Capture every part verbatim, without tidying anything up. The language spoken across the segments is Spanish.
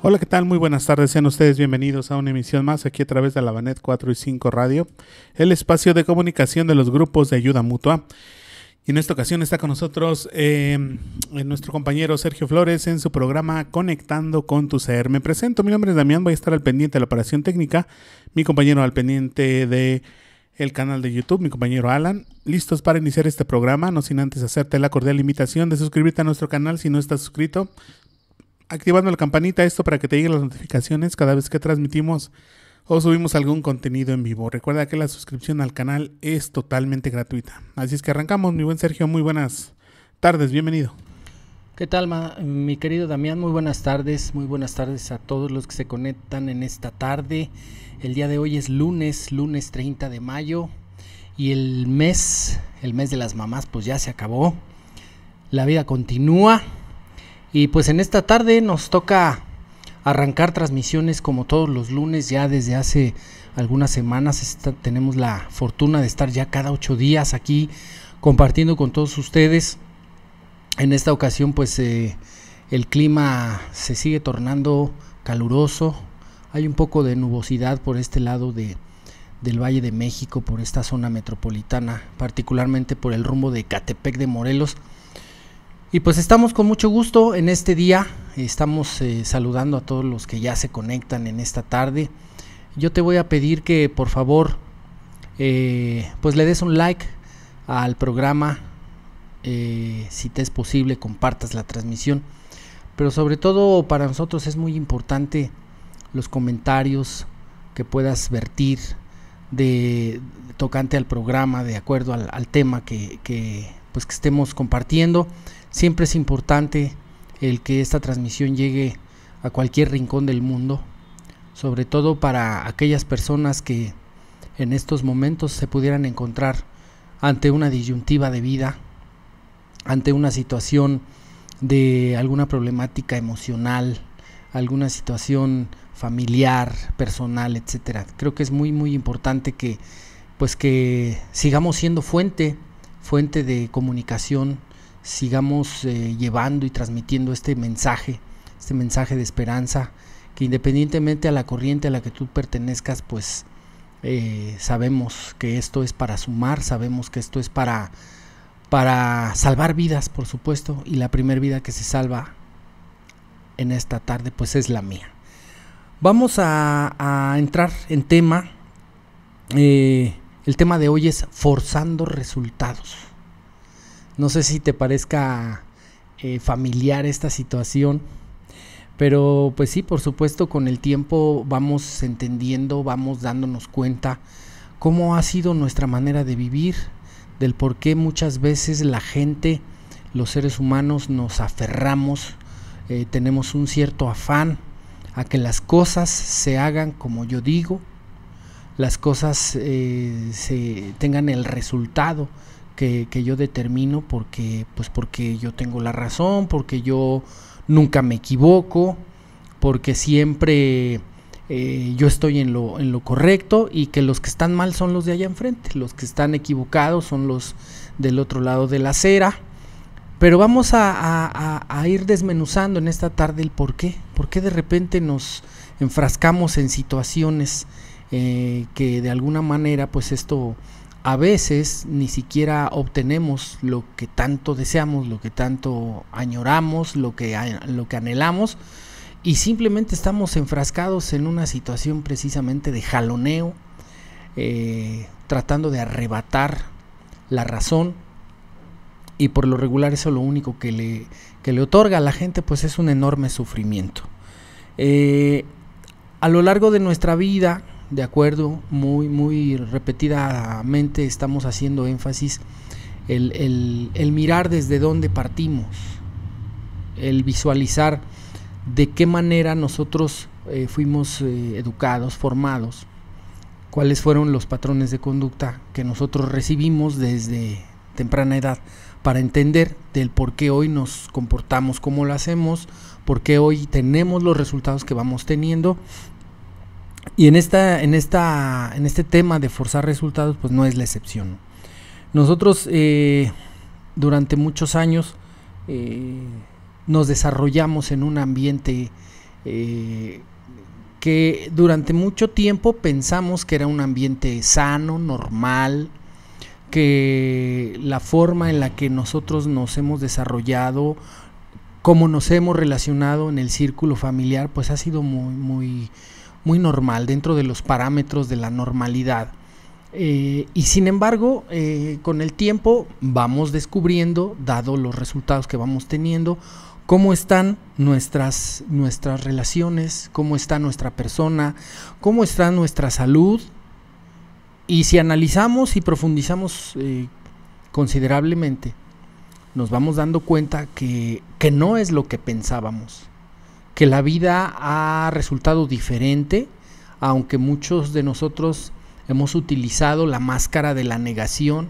Hola, ¿qué tal? Muy buenas tardes, sean ustedes bienvenidos a una emisión más aquí a través de la Banet cuatro y cinco Radio, el espacio de comunicación de los grupos de ayuda mutua. Y en esta ocasión está con nosotros eh, nuestro compañero Sergio Flores en su programa Conectando con tu Ser. Me presento, mi nombre es Damián, voy a estar al pendiente de la operación técnica, mi compañero al pendiente de el canal de YouTube, mi compañero Alan, listos para iniciar este programa, no sin antes hacerte la cordial invitación de suscribirte a nuestro canal si no estás suscrito, activando la campanita, esto para que te lleguen las notificaciones cada vez que transmitimos o subimos algún contenido en vivo. Recuerda que la suscripción al canal es totalmente gratuita. Así es que arrancamos, mi buen Sergio, muy buenas tardes, bienvenido. ¿Qué tal, ma, mi querido Damián? Muy buenas tardes, muy buenas tardes a todos los que se conectan en esta tarde. El día de hoy es lunes, lunes treinta de mayo, y el mes, el mes de las mamás pues ya se acabó. La vida continúa y pues en esta tarde nos toca arrancar transmisiones como todos los lunes. Ya desde hace algunas semanas está, tenemos la fortuna de estar ya cada ocho días aquí compartiendo con todos ustedes. En esta ocasión pues eh, el clima se sigue tornando caluroso, hay un poco de nubosidad por este lado de, del Valle de México, por esta zona metropolitana, particularmente por el rumbo de Ecatepec de Morelos. Y pues estamos con mucho gusto en este día, estamos eh, saludando a todos los que ya se conectan en esta tarde. Yo te voy a pedir que por favor eh, pues le des un like al programa, eh, si te es posible compartas la transmisión, pero sobre todo para nosotros es muy importante los comentarios que puedas vertir de, de tocante al programa, de acuerdo al, al tema que, que pues que estemos compartiendo. Siempre es importante el que esta transmisión llegue a cualquier rincón del mundo, sobre todo para aquellas personas que en estos momentos se pudieran encontrar ante una disyuntiva de vida, ante una situación de alguna problemática emocional, alguna situación familiar, personal, etcétera. Creo que es muy muy importante que pues que sigamos siendo fuente, fuente de comunicación, sigamos eh, llevando y transmitiendo este mensaje, este mensaje de esperanza, que independientemente a la corriente a la que tú pertenezcas, pues eh, sabemos que esto es para sumar, sabemos que esto es para, para salvar vidas, por supuesto, y la primera vida que se salva en esta tarde pues es la mía. Vamos a, a entrar en tema. Eh, el tema de hoy es forzando resultados. No sé si te parezca eh, familiar esta situación, pero pues sí, por supuesto, con el tiempo vamos entendiendo, vamos dándonos cuenta cómo ha sido nuestra manera de vivir, del por qué muchas veces la gente, los seres humanos nos aferramos, eh, tenemos un cierto afán a que las cosas se hagan como yo digo, las cosas eh, se tengan el resultado que, que yo determino, porque pues porque yo tengo la razón, porque yo nunca me equivoco, porque siempre eh, yo estoy en lo, en lo correcto, y que los que están mal son los de allá enfrente, los que están equivocados son los del otro lado de la acera. Pero vamos a, a, a ir desmenuzando en esta tarde el por qué, por qué de repente nos enfrascamos en situaciones eh, que de alguna manera pues esto a veces ni siquiera obtenemos lo que tanto deseamos, lo que tanto añoramos, lo que, lo que anhelamos, y simplemente estamos enfrascados en una situación precisamente de jaloneo, eh, tratando de arrebatar la razón. Y por lo regular eso lo único que le, que le otorga a la gente pues es un enorme sufrimiento. Eh, a lo largo de nuestra vida, de acuerdo, muy muy repetidamente estamos haciendo énfasis el, el, el mirar desde dónde partimos, el visualizar de qué manera nosotros eh, fuimos eh, educados, formados, cuáles fueron los patrones de conducta que nosotros recibimos desde temprana edad, para entender del por qué hoy nos comportamos como lo hacemos, por qué hoy tenemos los resultados que vamos teniendo. Y en esta, en esta, en este tema de forzar resultados, pues no es la excepción. Nosotros eh, durante muchos años eh, nos desarrollamos en un ambiente eh, que durante mucho tiempo pensamos que era un ambiente sano, normal, que la forma en la que nosotros nos hemos desarrollado, cómo nos hemos relacionado en el círculo familiar, pues ha sido muy, muy, muy normal, dentro de los parámetros de la normalidad. Eh, y sin embargo, eh, con el tiempo vamos descubriendo, dado los resultados que vamos teniendo, cómo están nuestras, nuestras relaciones, cómo está nuestra persona, cómo está nuestra salud. Y si analizamos y profundizamos eh, considerablemente, nos vamos dando cuenta que, que no es lo que pensábamos, que la vida ha resultado diferente, aunque muchos de nosotros hemos utilizado la máscara de la negación,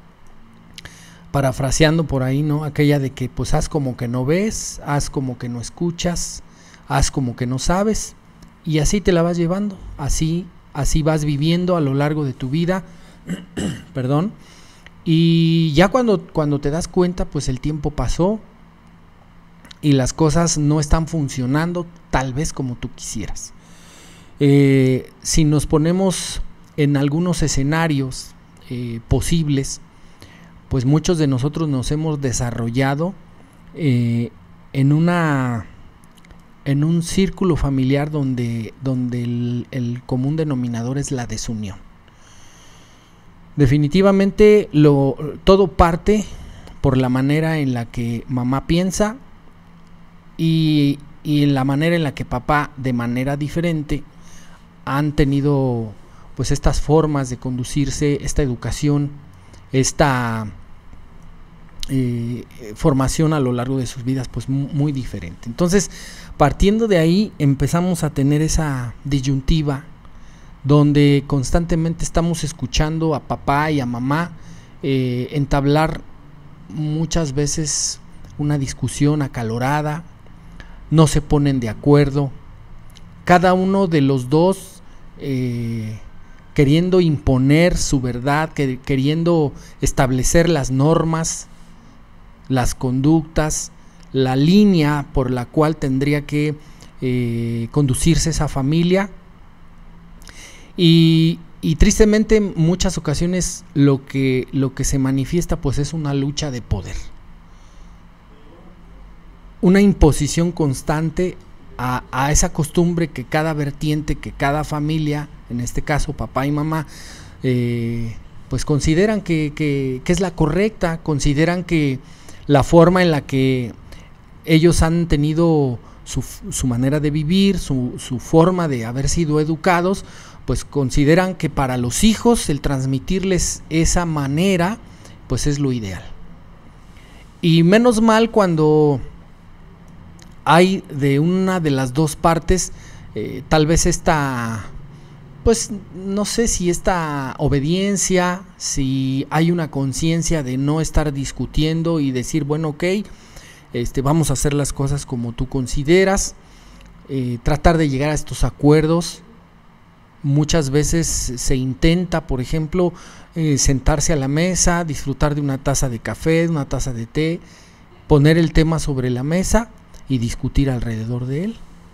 parafraseando por ahí, ¿no? Aquella de que pues haz como que no ves, haz como que no escuchas, haz como que no sabes, y así te la vas llevando, así Así vas viviendo a lo largo de tu vida, perdón, y ya cuando, cuando te das cuenta, pues el tiempo pasó y las cosas no están funcionando tal vez como tú quisieras. Eh, si nos ponemos en algunos escenarios eh, posibles, pues muchos de nosotros nos hemos desarrollado eh, en una... en un círculo familiar donde, donde el, el común denominador es la desunión. Definitivamente lo, todo parte por la manera en la que mamá piensa y, y en la manera en la que papá, de manera diferente, han tenido pues estas formas de conducirse, esta educación, esta eh, formación a lo largo de sus vidas, pues muy, muy diferente. Entonces, partiendo de ahí, empezamos a tener esa disyuntiva donde constantemente estamos escuchando a papá y a mamá eh, entablar muchas veces una discusión acalorada, no se ponen de acuerdo, cada uno de los dos eh, queriendo imponer su verdad, que, queriendo establecer las normas, las conductas, la línea por la cual tendría que eh, conducirse esa familia. Y, y tristemente en muchas ocasiones lo que, lo que se manifiesta pues es una lucha de poder, una imposición constante a, a esa costumbre que cada vertiente, que cada familia, en este caso papá y mamá, eh, pues consideran que, que, que es la correcta, consideran que la forma en la que ellos han tenido su, su manera de vivir, su, su forma de haber sido educados, pues consideran que para los hijos el transmitirles esa manera pues es lo ideal. Y menos mal cuando hay de una de las dos partes eh, tal vez esta, pues no sé si esta obediencia, si hay una conciencia de no estar discutiendo y decir, bueno, ok, este, vamos a hacer las cosas como tú consideras, eh, tratar de llegar a estos acuerdos. Muchas veces se intenta, por ejemplo, eh, sentarse a la mesa, disfrutar de una taza de café, de una taza de té, poner el tema sobre la mesa y discutir alrededor de él.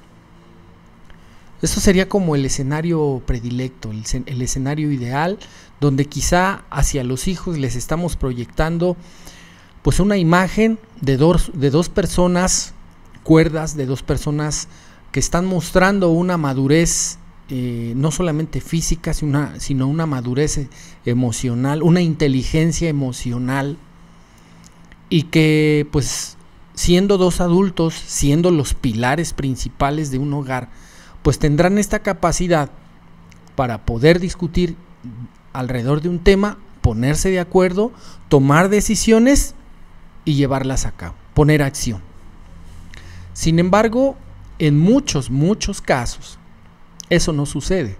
Eso sería como el escenario predilecto, el, el escenario ideal, donde quizá hacia los hijos les estamos proyectando pues una imagen de dos, de dos personas cuerdas, de dos personas que están mostrando una madurez eh, no solamente física, sino una, sino una madurez emocional, una inteligencia emocional, y que pues siendo dos adultos, siendo los pilares principales de un hogar, pues tendrán esta capacidad para poder discutir alrededor de un tema, ponerse de acuerdo, tomar decisiones y llevarlas a cabo, poner acción. Sin embargo, en muchos, muchos casos, eso no sucede.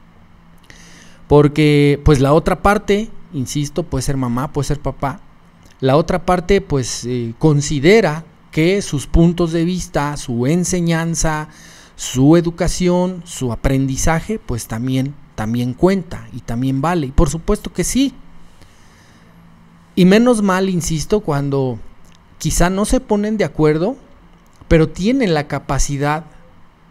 Porque pues la otra parte, insisto, puede ser mamá, puede ser papá, la otra parte pues eh, considera que sus puntos de vista, su enseñanza, su educación, su aprendizaje, pues también, también cuenta y también vale. Y por supuesto que sí. Y menos mal, insisto, cuando quizá no se ponen de acuerdo, pero tienen la capacidad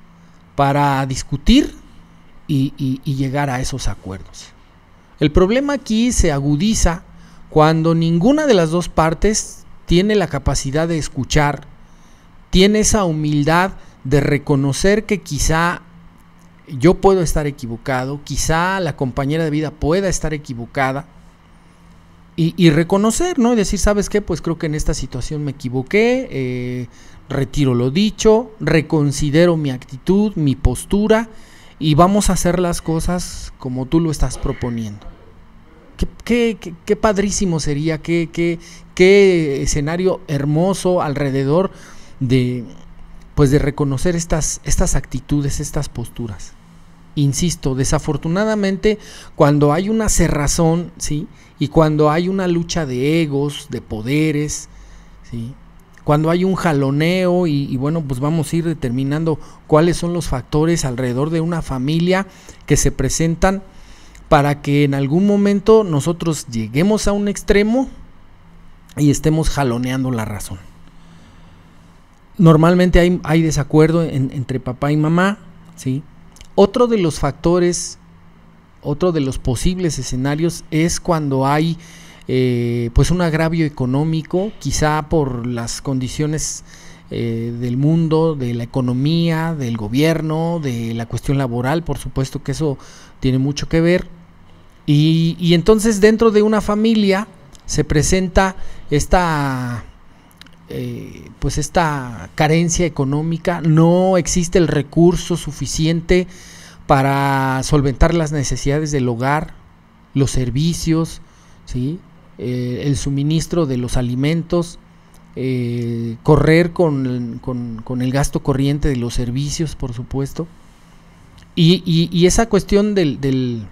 para discutir y, y, y llegar a esos acuerdos. El problema aquí se agudiza cuando ninguna de las dos partes tiene la capacidad de escuchar, tiene esa humildad de reconocer que quizá yo puedo estar equivocado, quizá la compañera de vida pueda estar equivocada, y, y reconocer, ¿no? Y decir, ¿sabes qué? Pues creo que en esta situación me equivoqué, eh, retiro lo dicho, reconsidero mi actitud, mi postura, y vamos a hacer las cosas como tú lo estás proponiendo. Qué, qué, qué, qué padrísimo sería, qué, qué, qué escenario hermoso alrededor de, pues de reconocer estas, estas actitudes, estas posturas. Insisto, desafortunadamente, cuando hay una cerrazón, ¿sí? Y cuando hay una lucha de egos, de poderes, ¿sí? Cuando hay un jaloneo y, y bueno, pues vamos a ir determinando cuáles son los factores alrededor de una familia que se presentan para que en algún momento nosotros lleguemos a un extremo y estemos jaloneando la razón. Normalmente hay, hay desacuerdo en, entre papá y mamá, ¿sí? Otro de los factores, otro de los posibles escenarios es cuando hay eh, pues un agravio económico, quizá por las condiciones eh, del mundo, de la economía, del gobierno, de la cuestión laboral, por supuesto que eso tiene mucho que ver. Y, y entonces dentro de una familia se presenta esta... Eh, pues esta carencia económica, no existe el recurso suficiente para solventar las necesidades del hogar, los servicios, ¿sí? eh, el suministro de los alimentos, eh, correr con, con, con el gasto corriente de los servicios, por supuesto, y, y, y esa cuestión del, del,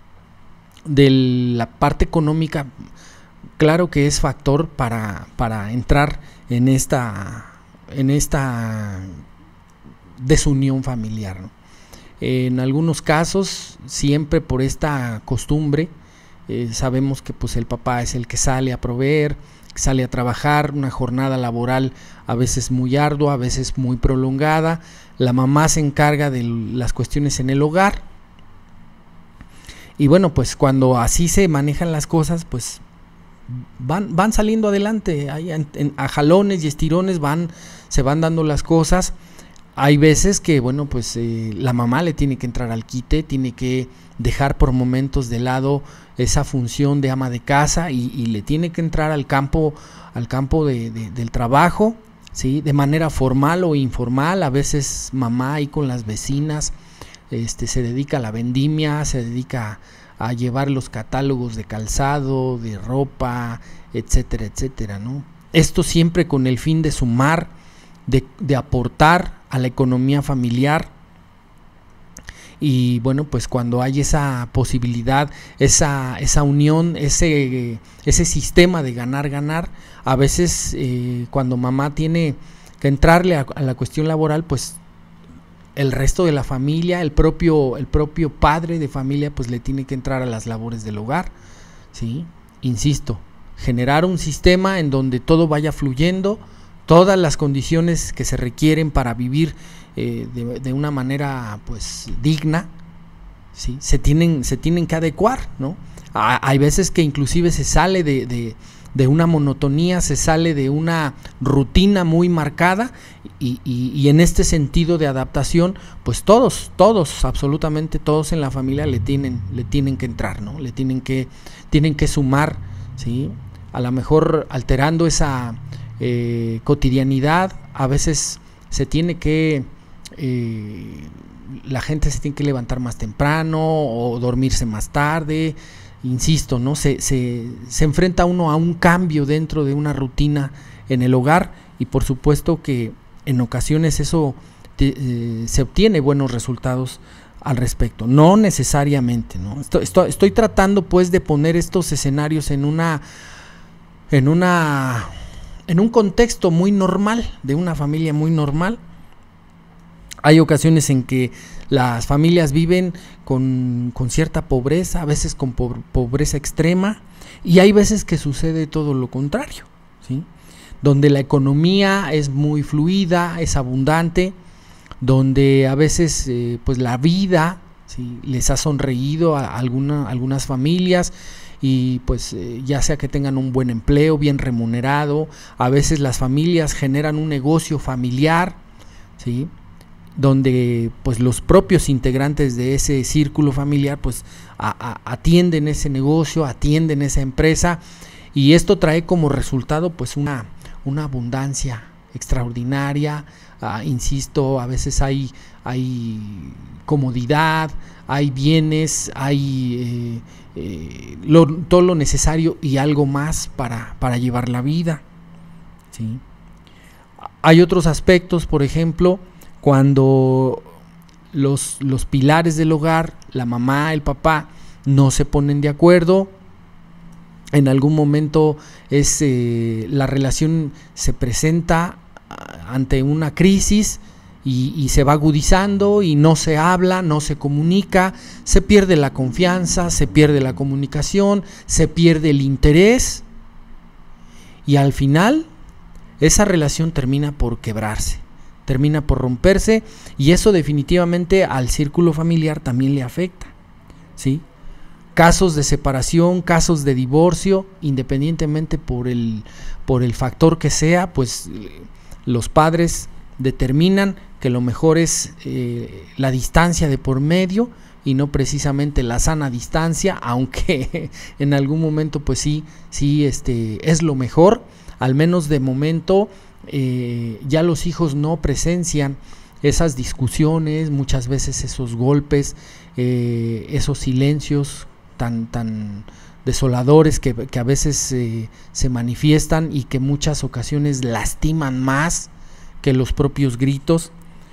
de la parte económica, claro que es factor para, para entrar en esta, en esta desunión familiar, ¿no? En algunos casos, siempre por esta costumbre, eh, sabemos que pues el papá es el que sale a proveer, que sale a trabajar, una jornada laboral a veces muy ardua, a veces muy prolongada, la mamá se encarga de las cuestiones en el hogar, y bueno, pues cuando así se manejan las cosas, pues Van, van saliendo adelante, hay, en, en, a jalones y estirones van, se van dando las cosas. Hay veces que, bueno, pues eh, la mamá le tiene que entrar al quite, tiene que dejar por momentos de lado esa función de ama de casa y, y le tiene que entrar al campo, al campo de, de, del trabajo, ¿sí? De manera formal o informal. A veces mamá ahí con las vecinas este, se dedica a la vendimia, se dedica a llevar los catálogos de calzado, de ropa, etcétera, etcétera, ¿no? Esto siempre con el fin de sumar, de, de aportar a la economía familiar. Y bueno, pues cuando hay esa posibilidad, esa, esa unión, ese, ese sistema de ganar, ganar, a veces eh, cuando mamá tiene que entrarle a, a la cuestión laboral, pues el resto de la familia, el propio, el propio padre de familia, pues le tiene que entrar a las labores del hogar, ¿sí? Insisto, generar un sistema en donde todo vaya fluyendo, todas las condiciones que se requieren para vivir eh, de, de una manera pues digna, ¿sí? Se tienen, se tienen que adecuar, ¿no? A, hay veces que inclusive se sale de, de, de una monotonía, se sale de una rutina muy marcada y, y, y en este sentido de adaptación, pues todos, todos, absolutamente todos en la familia le tienen, le tienen que entrar, ¿no? Le tienen que, tienen que sumar, ¿sí? A lo mejor alterando esa eh, cotidianidad, a veces se tiene que, eh, la gente se tiene que levantar más temprano o dormirse más tarde. Insisto, ¿no? Se, se, se enfrenta uno a un cambio dentro de una rutina en el hogar y por supuesto que en ocasiones eso te, eh, se obtiene buenos resultados al respecto, no necesariamente, ¿no? Estoy, estoy, estoy tratando pues de poner estos escenarios en una, en una, en un contexto muy normal, de una familia muy normal. Hay ocasiones en que las familias viven con, con cierta pobreza, a veces con po- pobreza extrema, y hay veces que sucede todo lo contrario, ¿sí? Donde la economía es muy fluida, es abundante, donde a veces eh, pues la vida, ¿sí?, les ha sonreído a alguna, algunas familias, y pues eh, ya sea que tengan un buen empleo, bien remunerado. A veces las familias generan un negocio familiar, ¿sí?, donde pues los propios integrantes de ese círculo familiar pues a, a, atienden ese negocio, atienden esa empresa, y esto trae como resultado pues una, una abundancia extraordinaria. Uh, insisto, a veces hay, hay comodidad, hay bienes, hay eh, eh, lo, todo lo necesario y algo más para, para llevar la vida, ¿sí? Hay otros aspectos, por ejemplo, cuando los, los pilares del hogar, la mamá, el papá, no se ponen de acuerdo. En algún momento es, eh, la relación se presenta ante una crisis y, y se va agudizando y no se habla, no se comunica, se pierde la confianza, se pierde la comunicación, se pierde el interés, y al final esa relación termina por quebrarse, termina por romperse, y eso definitivamente al círculo familiar también le afecta, ¿sí? Casos de separación, casos de divorcio, independientemente por el, por el factor que sea, pues los padres determinan que lo mejor es eh, la distancia de por medio y no precisamente la sana distancia, aunque en algún momento pues sí, sí este, es lo mejor. Al menos de momento eh, ya los hijos no presencian esas discusiones, muchas veces esos golpes, eh, esos silencios tan, tan desoladores que, que a veces eh, se manifiestan y que muchas ocasiones lastiman más que los propios gritos.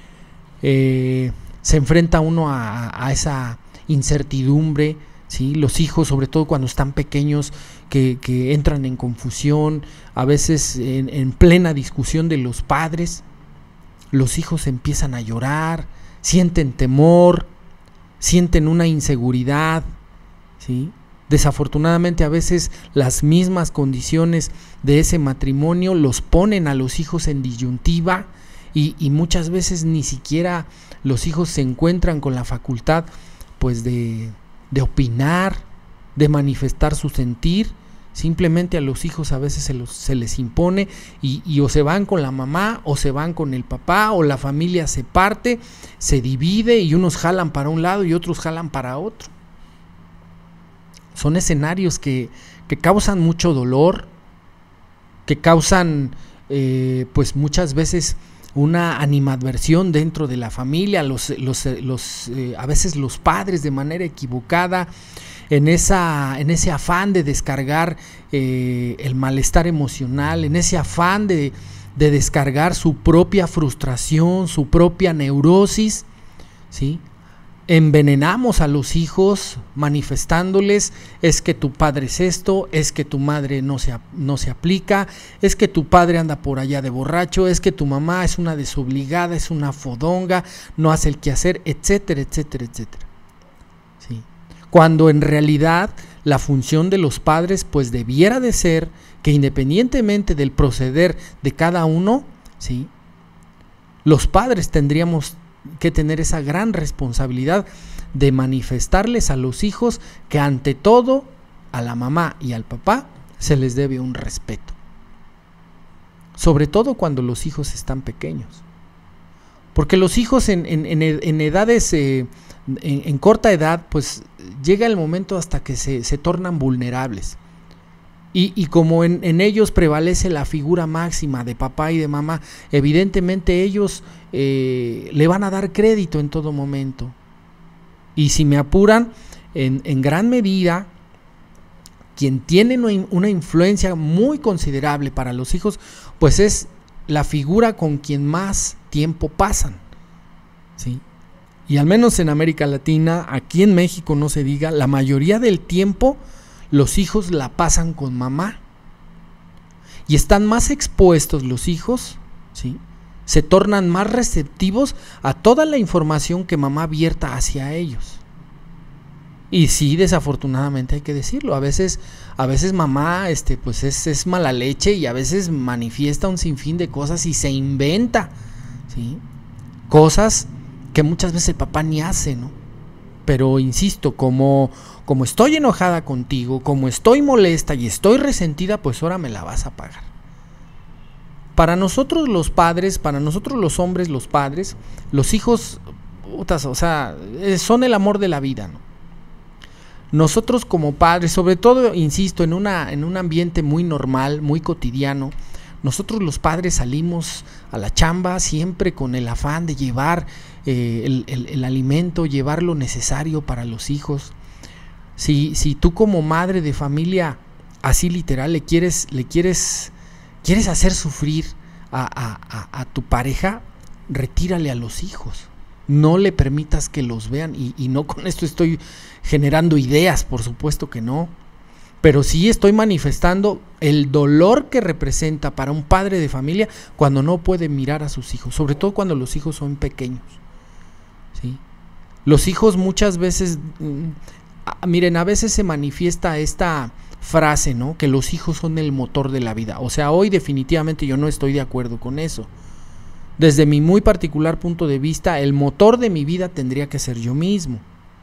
Eh, se enfrenta uno a, a esa incertidumbre, ¿sí? Los hijos, sobre todo cuando están pequeños, que, que entran en confusión, a veces en, en plena discusión de los padres, los hijos empiezan a llorar, sienten temor, sienten una inseguridad, ¿sí? Desafortunadamente a veces las mismas condiciones de ese matrimonio los ponen a los hijos en disyuntiva, y, y muchas veces ni siquiera los hijos se encuentran con la facultad pues de, de opinar, de manifestar su sentir. Simplemente a los hijos a veces se, los, se les impone y, y o se van con la mamá o se van con el papá, o la familia se parte, se divide y unos jalan para un lado y otros jalan para otro. Son escenarios que, que causan mucho dolor, que causan eh, pues muchas veces una animadversión dentro de la familia. Los, los, los, eh, a veces los padres de manera equivocada, en, esa, en ese afán de descargar eh, el malestar emocional, en ese afán de, de descargar su propia frustración, su propia neurosis, ¿sí? Envenenamos a los hijos manifestándoles: es que tu padre es esto, es que tu madre no se, no se aplica, es que tu padre anda por allá de borracho, es que tu mamá es una desobligada, es una fodonga, no hace el quehacer, etcétera, etcétera, etcétera. ¿Sí? Cuando en realidad la función de los padres pues debiera de ser que, independientemente del proceder de cada uno, ¿sí?, los padres tendríamos que tener esa gran responsabilidad de manifestarles a los hijos que ante todo a la mamá y al papá se les debe un respeto, sobre todo cuando los hijos están pequeños, porque los hijos en, en, en, en edades eh, en, en corta edad pues llega el momento hasta que se, se tornan vulnerables. Y, y como en, en ellos prevalece la figura máxima de papá y de mamá, evidentemente ellos eh, le van a dar crédito en todo momento. Y si me apuran, en, en gran medida, quien tiene una, una influencia muy considerable para los hijos, pues es la figura con quien más tiempo pasan, ¿sí? Y al menos en América Latina, aquí en México no se diga, la mayoría del tiempo los hijos la pasan con mamá y están más expuestos los hijos, ¿sí? Se tornan más receptivos a toda la información que mamá vierta hacia ellos. Y sí, desafortunadamente hay que decirlo, a veces, a veces mamá este, pues es, es mala leche y a veces manifiesta un sinfín de cosas y se inventa, ¿sí? cosas que muchas veces el papá ni hace, ¿no? Pero insisto, como, como estoy enojada contigo, como estoy molesta y estoy resentida, pues ahora me la vas a pagar. Para nosotros los padres, para nosotros los hombres, los padres, los hijos, o sea, son el amor de la vida, ¿no? Nosotros como padres, sobre todo, insisto, en una, en un ambiente muy normal, muy cotidiano, nosotros los padres salimos a la chamba siempre con el afán de llevar eh, el, el, el alimento, llevar lo necesario para los hijos. Si, si tú como madre de familia, así literal, le quieres, le quieres, quieres hacer sufrir a, a, a, a tu pareja, retírale a los hijos. No le permitas que los vean, y, y no con esto estoy generando ideas, por supuesto que no, pero sí estoy manifestando el dolor que representa para un padre de familia cuando no puede mirar a sus hijos, sobre todo cuando los hijos son pequeños, ¿sí? Los hijos muchas veces, mm, miren, a veces se manifiesta esta frase, ¿no? Que los hijos son el motor de la vida. O sea, hoy definitivamente yo no estoy de acuerdo con eso. Desde mi muy particular punto de vista, el motor de mi vida tendría que ser yo mismo.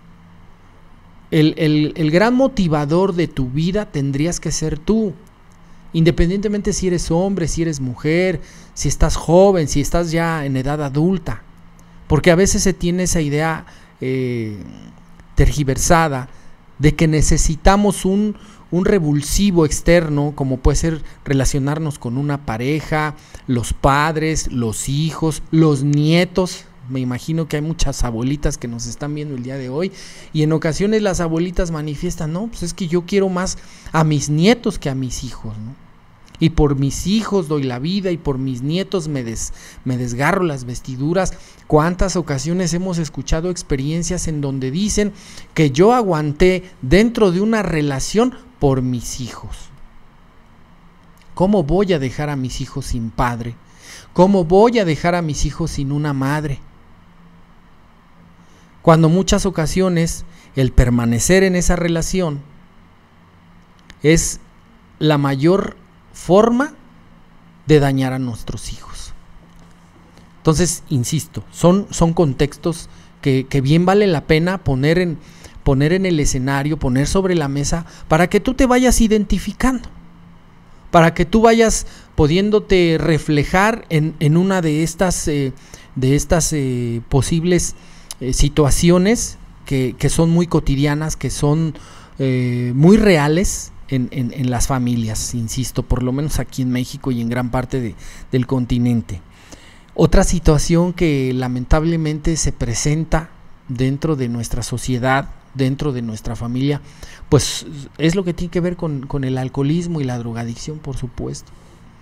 El, el, el gran motivador de tu vida tendrías que ser tú, independientemente si eres hombre, si eres mujer, si estás joven, si estás ya en edad adulta, porque a veces se tiene esa idea eh, tergiversada de que necesitamos un, un revulsivo externo, como puede ser relacionarnos con una pareja, los padres, los hijos, los nietos. Me imagino que hay muchas abuelitas que nos están viendo el día de hoy, y en ocasiones las abuelitas manifiestan, no, pues es que yo quiero más a mis nietos que a mis hijos, ¿no? Y por mis hijos doy la vida, y por mis nietos me, des, me desgarro las vestiduras. ¿Cuántas ocasiones hemos escuchado experiencias en donde dicen que yo aguanté dentro de una relación por mis hijos? ¿Cómo voy a dejar a mis hijos sin padre? ¿Cómo voy a dejar a mis hijos sin una madre? Cuando muchas ocasiones el permanecer en esa relación es la mayor forma de dañar a nuestros hijos. Entonces, insisto, son, son contextos que, que bien vale la pena poner en, poner en el escenario, poner sobre la mesa, para que tú te vayas identificando, para que tú vayas pudiéndote reflejar en, en una de estas, eh, de estas eh, posibles eh, situaciones que, que son muy cotidianas, que son eh, muy reales en, en, en las familias, insisto, por lo menos aquí en México y en gran parte de, del continente. Otra situación que lamentablemente se presenta dentro de nuestra sociedad, dentro de nuestra familia, pues es lo que tiene que ver con, con el alcoholismo y la drogadicción, por supuesto.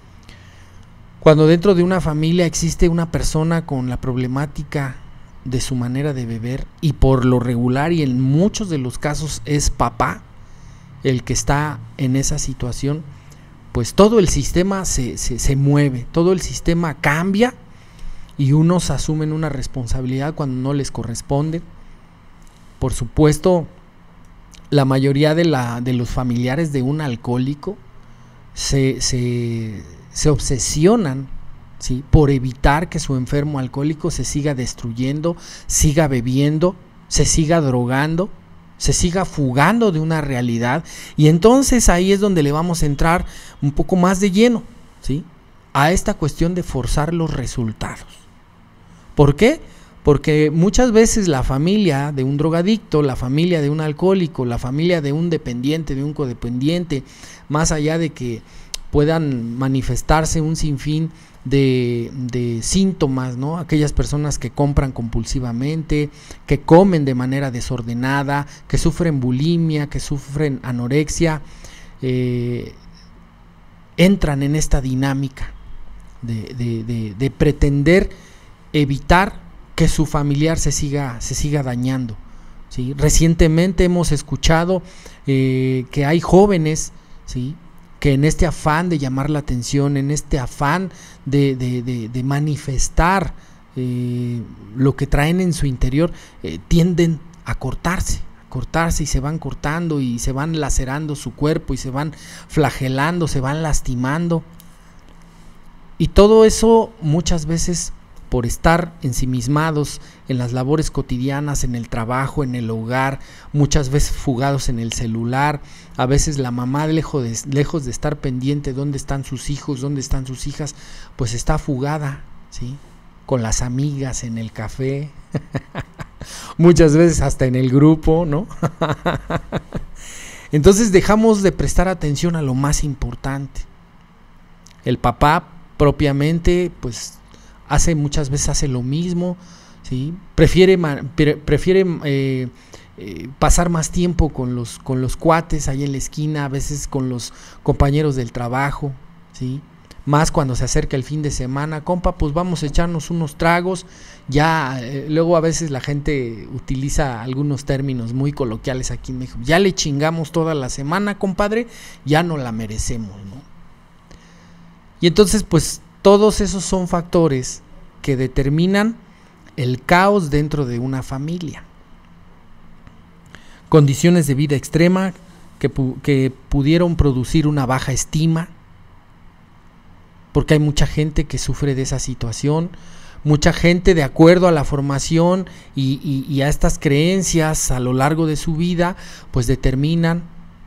Cuando dentro de una familia existe una persona con la problemática de su manera de beber, y por lo regular y en muchos de los casos es papá el que está en esa situación, pues todo el sistema se, se, se mueve, todo el sistema cambia, y unos asumen una responsabilidad cuando no les corresponde. Por supuesto, la mayoría de, la, de los familiares de un alcohólico se, se, se obsesionan, ¿sí?, por evitar que su enfermo alcohólico se siga destruyendo, siga bebiendo, se siga drogando, se siga fugando de una realidad, y entonces ahí es donde le vamos a entrar un poco más de lleno, ¿sí?, a esta cuestión de forzar los resultados. ¿Por qué? Porque muchas veces la familia de un drogadicto, la familia de un alcohólico, la familia de un dependiente, de un codependiente, más allá de que puedan manifestarse un sinfín de, de síntomas, ¿no? Aquellas personas que compran compulsivamente, que comen de manera desordenada, que sufren bulimia, que sufren anorexia, eh, entran en esta dinámica de, de, de, de pretender evitar que su familiar se siga, se siga dañando, ¿sí? Recientemente hemos escuchado eh, que hay jóvenes, ¿sí?, que en este afán de llamar la atención, en este afán de, de, de, de manifestar eh, lo que traen en su interior, eh, tienden a cortarse, a cortarse y se van cortando y se van lacerando su cuerpo y se van flagelando, se van lastimando. Y todo eso muchas veces por estar ensimismados en las labores cotidianas, en el trabajo, en el hogar, muchas veces fugados en el celular. A veces la mamá, lejos de, lejos de estar pendiente dónde están sus hijos, dónde están sus hijas, pues está fugada, ¿sí?, con las amigas, en el café, muchas veces hasta en el grupo, ¿no? Entonces dejamos de prestar atención a lo más importante. El papá propiamente, pues hace muchas veces hace lo mismo, ¿sí? Prefiere, pre, prefiere eh, eh, pasar más tiempo con los, con los cuates ahí en la esquina, a veces con los compañeros del trabajo, ¿sí? Más cuando se acerca el fin de semana, compa, pues vamos a echarnos unos tragos. Ya, eh, luego a veces la gente utiliza algunos términos muy coloquiales aquí en México. Ya le chingamos toda la semana, compadre, ya no la merecemos, ¿no? Y entonces, pues, todos esos son factores que determinan el caos dentro de una familia. Condiciones de vida extrema que, pu- que pudieron producir una baja estima, porque hay mucha gente que sufre de esa situación, mucha gente de acuerdo a la formación y, y, y a estas creencias a lo largo de su vida, pues determinan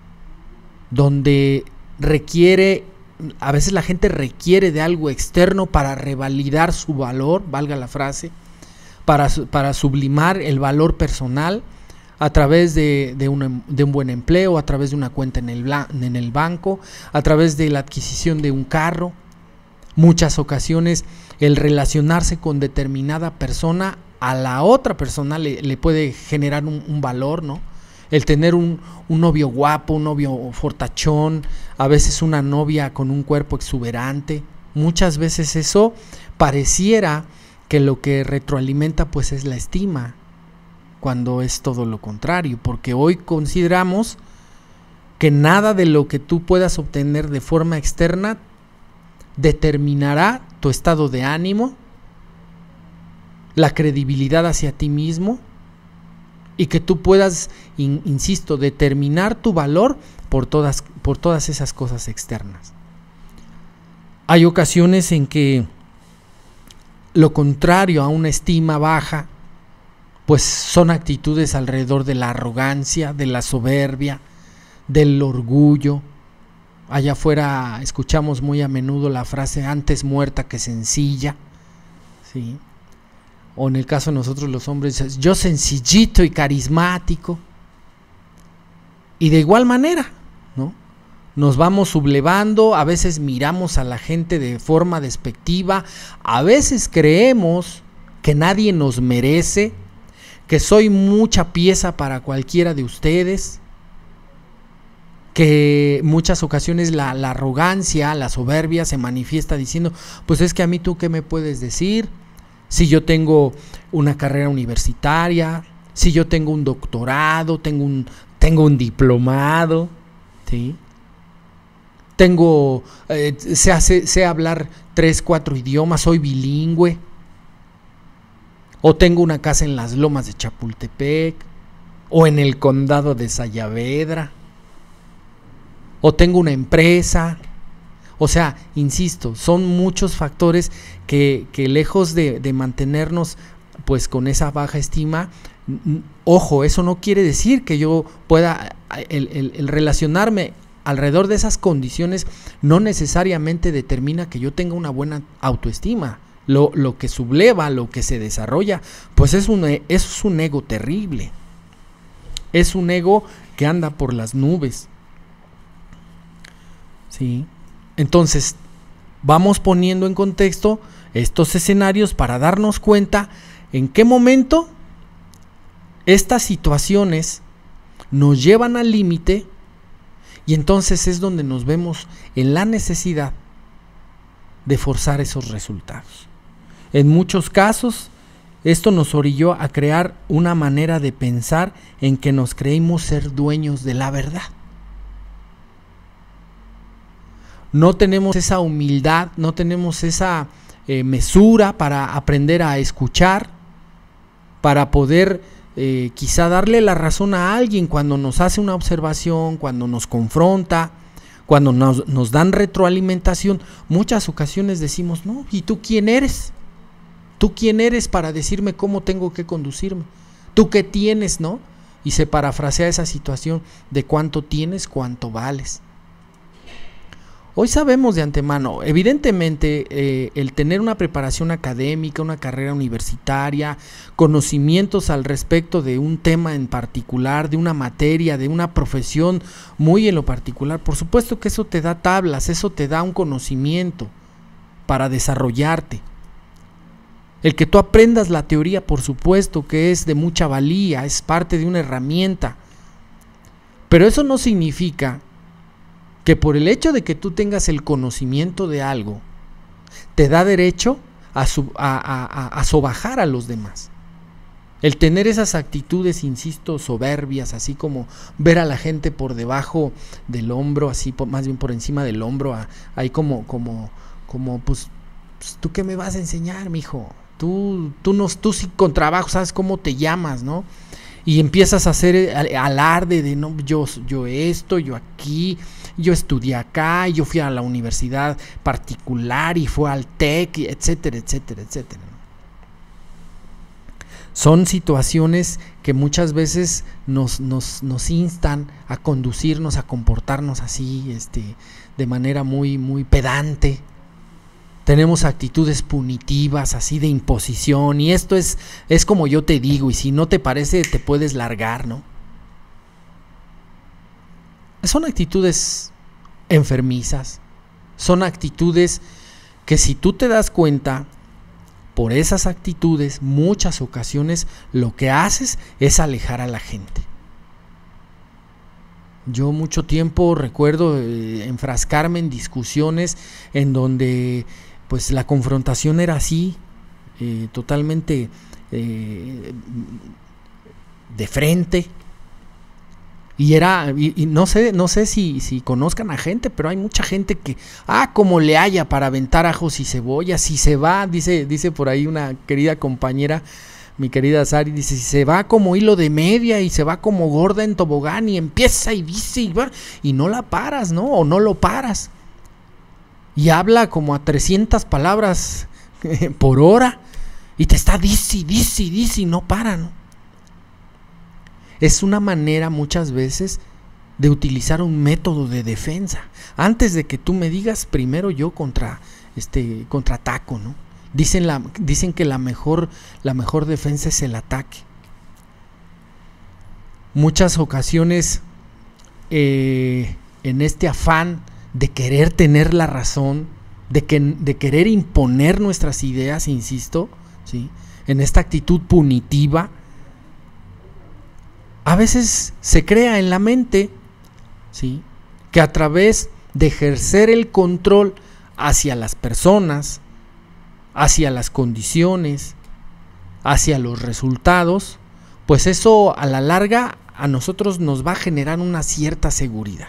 donde requiere, a veces la gente requiere de algo externo para revalidar su valor, valga la frase, para, para sublimar el valor personal a través de, de, un, de un buen empleo, a través de una cuenta en el, en el banco, a través de la adquisición de un carro. Muchas ocasiones el relacionarse con determinada persona a la otra persona le, le puede generar un, un valor, ¿no? El tener un, un novio guapo, un novio fortachón, a veces una novia con un cuerpo exuberante. Muchas veces eso pareciera que lo que retroalimenta pues es la estima, cuando es todo lo contrario, porque hoy consideramos que nada de lo que tú puedas obtener de forma externa determinará tu estado de ánimo, la credibilidad hacia ti mismo, y que tú puedas, in, insisto, determinar tu valor por todas, por todas esas cosas externas. Hay ocasiones en que lo contrario a una estima baja, pues son actitudes alrededor de la arrogancia, de la soberbia, del orgullo. Allá afuera escuchamos muy a menudo la frase antes muerta que sencilla, ¿sí? O en el caso de nosotros los hombres, yo sencillito y carismático. Y de igual manera, ¿no? Nos vamos sublevando, a veces miramos a la gente de forma despectiva, a veces creemos que nadie nos merece, que soy mucha pieza para cualquiera de ustedes, que muchas ocasiones la, la arrogancia, la soberbia se manifiesta diciendo, pues es que a mí tú qué me puedes decir, si yo tengo una carrera universitaria, si yo tengo un doctorado, tengo un, tengo un diplomado, ¿sí? Tengo, eh, sé, sé, sé hablar tres, cuatro idiomas, soy bilingüe, o tengo una casa en las lomas de Chapultepec, o en el condado de Sayavedra, o tengo una empresa. O sea, insisto, son muchos factores que, que lejos de, de mantenernos pues con esa baja estima, n- ojo, eso no quiere decir que yo pueda, el, el, el relacionarme alrededor de esas condiciones no necesariamente determina que yo tenga una buena autoestima. Lo, lo que subleva, lo que se desarrolla, pues es un, es un ego terrible. Es un ego que anda por las nubes. ¿Sí? Entonces, vamos poniendo en contexto estos escenarios para darnos cuenta en qué momento estas situaciones nos llevan al límite, y entonces es donde nos vemos en la necesidad de forzar esos resultados. En muchos casos, esto nos orilló a crear una manera de pensar en que nos creímos ser dueños de la verdad. No tenemos esa humildad, no tenemos esa eh, mesura para aprender a escuchar, para poder eh, quizá darle la razón a alguien cuando nos hace una observación, cuando nos confronta, cuando nos, nos dan retroalimentación. Muchas ocasiones decimos, no, ¿y tú quién eres? ¿Tú quién eres para decirme cómo tengo que conducirme? ¿Tú qué tienes, no? Y se parafrasea esa situación de cuánto tienes, cuánto vales. Hoy sabemos de antemano, evidentemente, eh, el tener una preparación académica, una carrera universitaria, conocimientos al respecto de un tema en particular, de una materia, de una profesión muy en lo particular, por supuesto que eso te da tablas, eso te da un conocimiento para desarrollarte. El que tú aprendas la teoría, por supuesto que es de mucha valía, es parte de una herramienta, pero eso no significa que por el hecho de que tú tengas el conocimiento de algo, te da derecho a, sub, a, a, a sobajar a los demás. El tener esas actitudes, insisto, soberbias, así como ver a la gente por debajo del hombro, así por, más bien por encima del hombro, a, ahí como, como, como pues, pues, ¿tú qué me vas a enseñar, mijo? Tú, tú, no, tú sí con trabajo sabes cómo te llamas, ¿no? Y empiezas a hacer alarde de, no, yo, yo esto, yo aquí, yo estudié acá, yo fui a la universidad particular y fue al TEC, etcétera, etcétera, etcétera. Son situaciones que muchas veces nos, nos, nos instan a conducirnos, a comportarnos así, este, de manera muy, muy pedante. Tenemos actitudes punitivas, así de imposición, y esto es, es como yo te digo, y si no te parece te puedes largar, ¿no? Son actitudes enfermizas, son actitudes que si tú te das cuenta, por esas actitudes, muchas ocasiones lo que haces es alejar a la gente. Yo mucho tiempo recuerdo eh, enfrascarme en discusiones en donde pues la confrontación era así, eh, totalmente eh, de frente, y era, y, y no sé, no sé si, si conozcan a gente, pero hay mucha gente que, ah, como le haya para aventar ajos y cebollas, si se va, dice, dice por ahí una querida compañera, mi querida Sari, dice, si se va como hilo de media y se va como gorda en tobogán y empieza y dice y va, y no la paras, ¿no? O no lo paras. Y habla como a trescientas palabras por hora y te está dice, dice, dice y no para, ¿no? Es una manera muchas veces de utilizar un método de defensa. Antes de que tú me digas, primero yo contra este contraataco, ¿no? Dicen, la, dicen que la mejor, la mejor defensa es el ataque. Muchas ocasiones eh, en este afán de querer tener la razón, de, que, de querer imponer nuestras ideas, insisto, ¿sí? En esta actitud punitiva, a veces se crea en la mente, ¿sí?, que a través de ejercer el control hacia las personas, hacia las condiciones, hacia los resultados, pues eso a la larga a nosotros nos va a generar una cierta seguridad.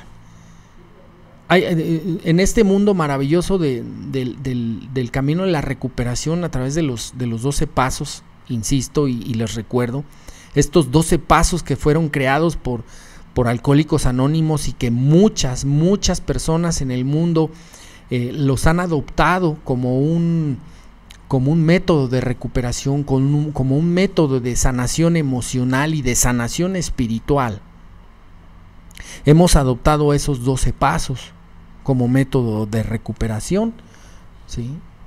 Hay, en este mundo maravilloso de, de, del, del camino de la recuperación a través de los, de los doce pasos, insisto y, y les recuerdo, estos doce pasos que fueron creados por, por Alcohólicos Anónimos y que muchas, muchas personas en el mundo eh, los han adoptado como un, como un método de recuperación, como un, como un método de sanación emocional y de sanación espiritual. Hemos adoptado esos doce pasos como método de recuperación, ¿sí?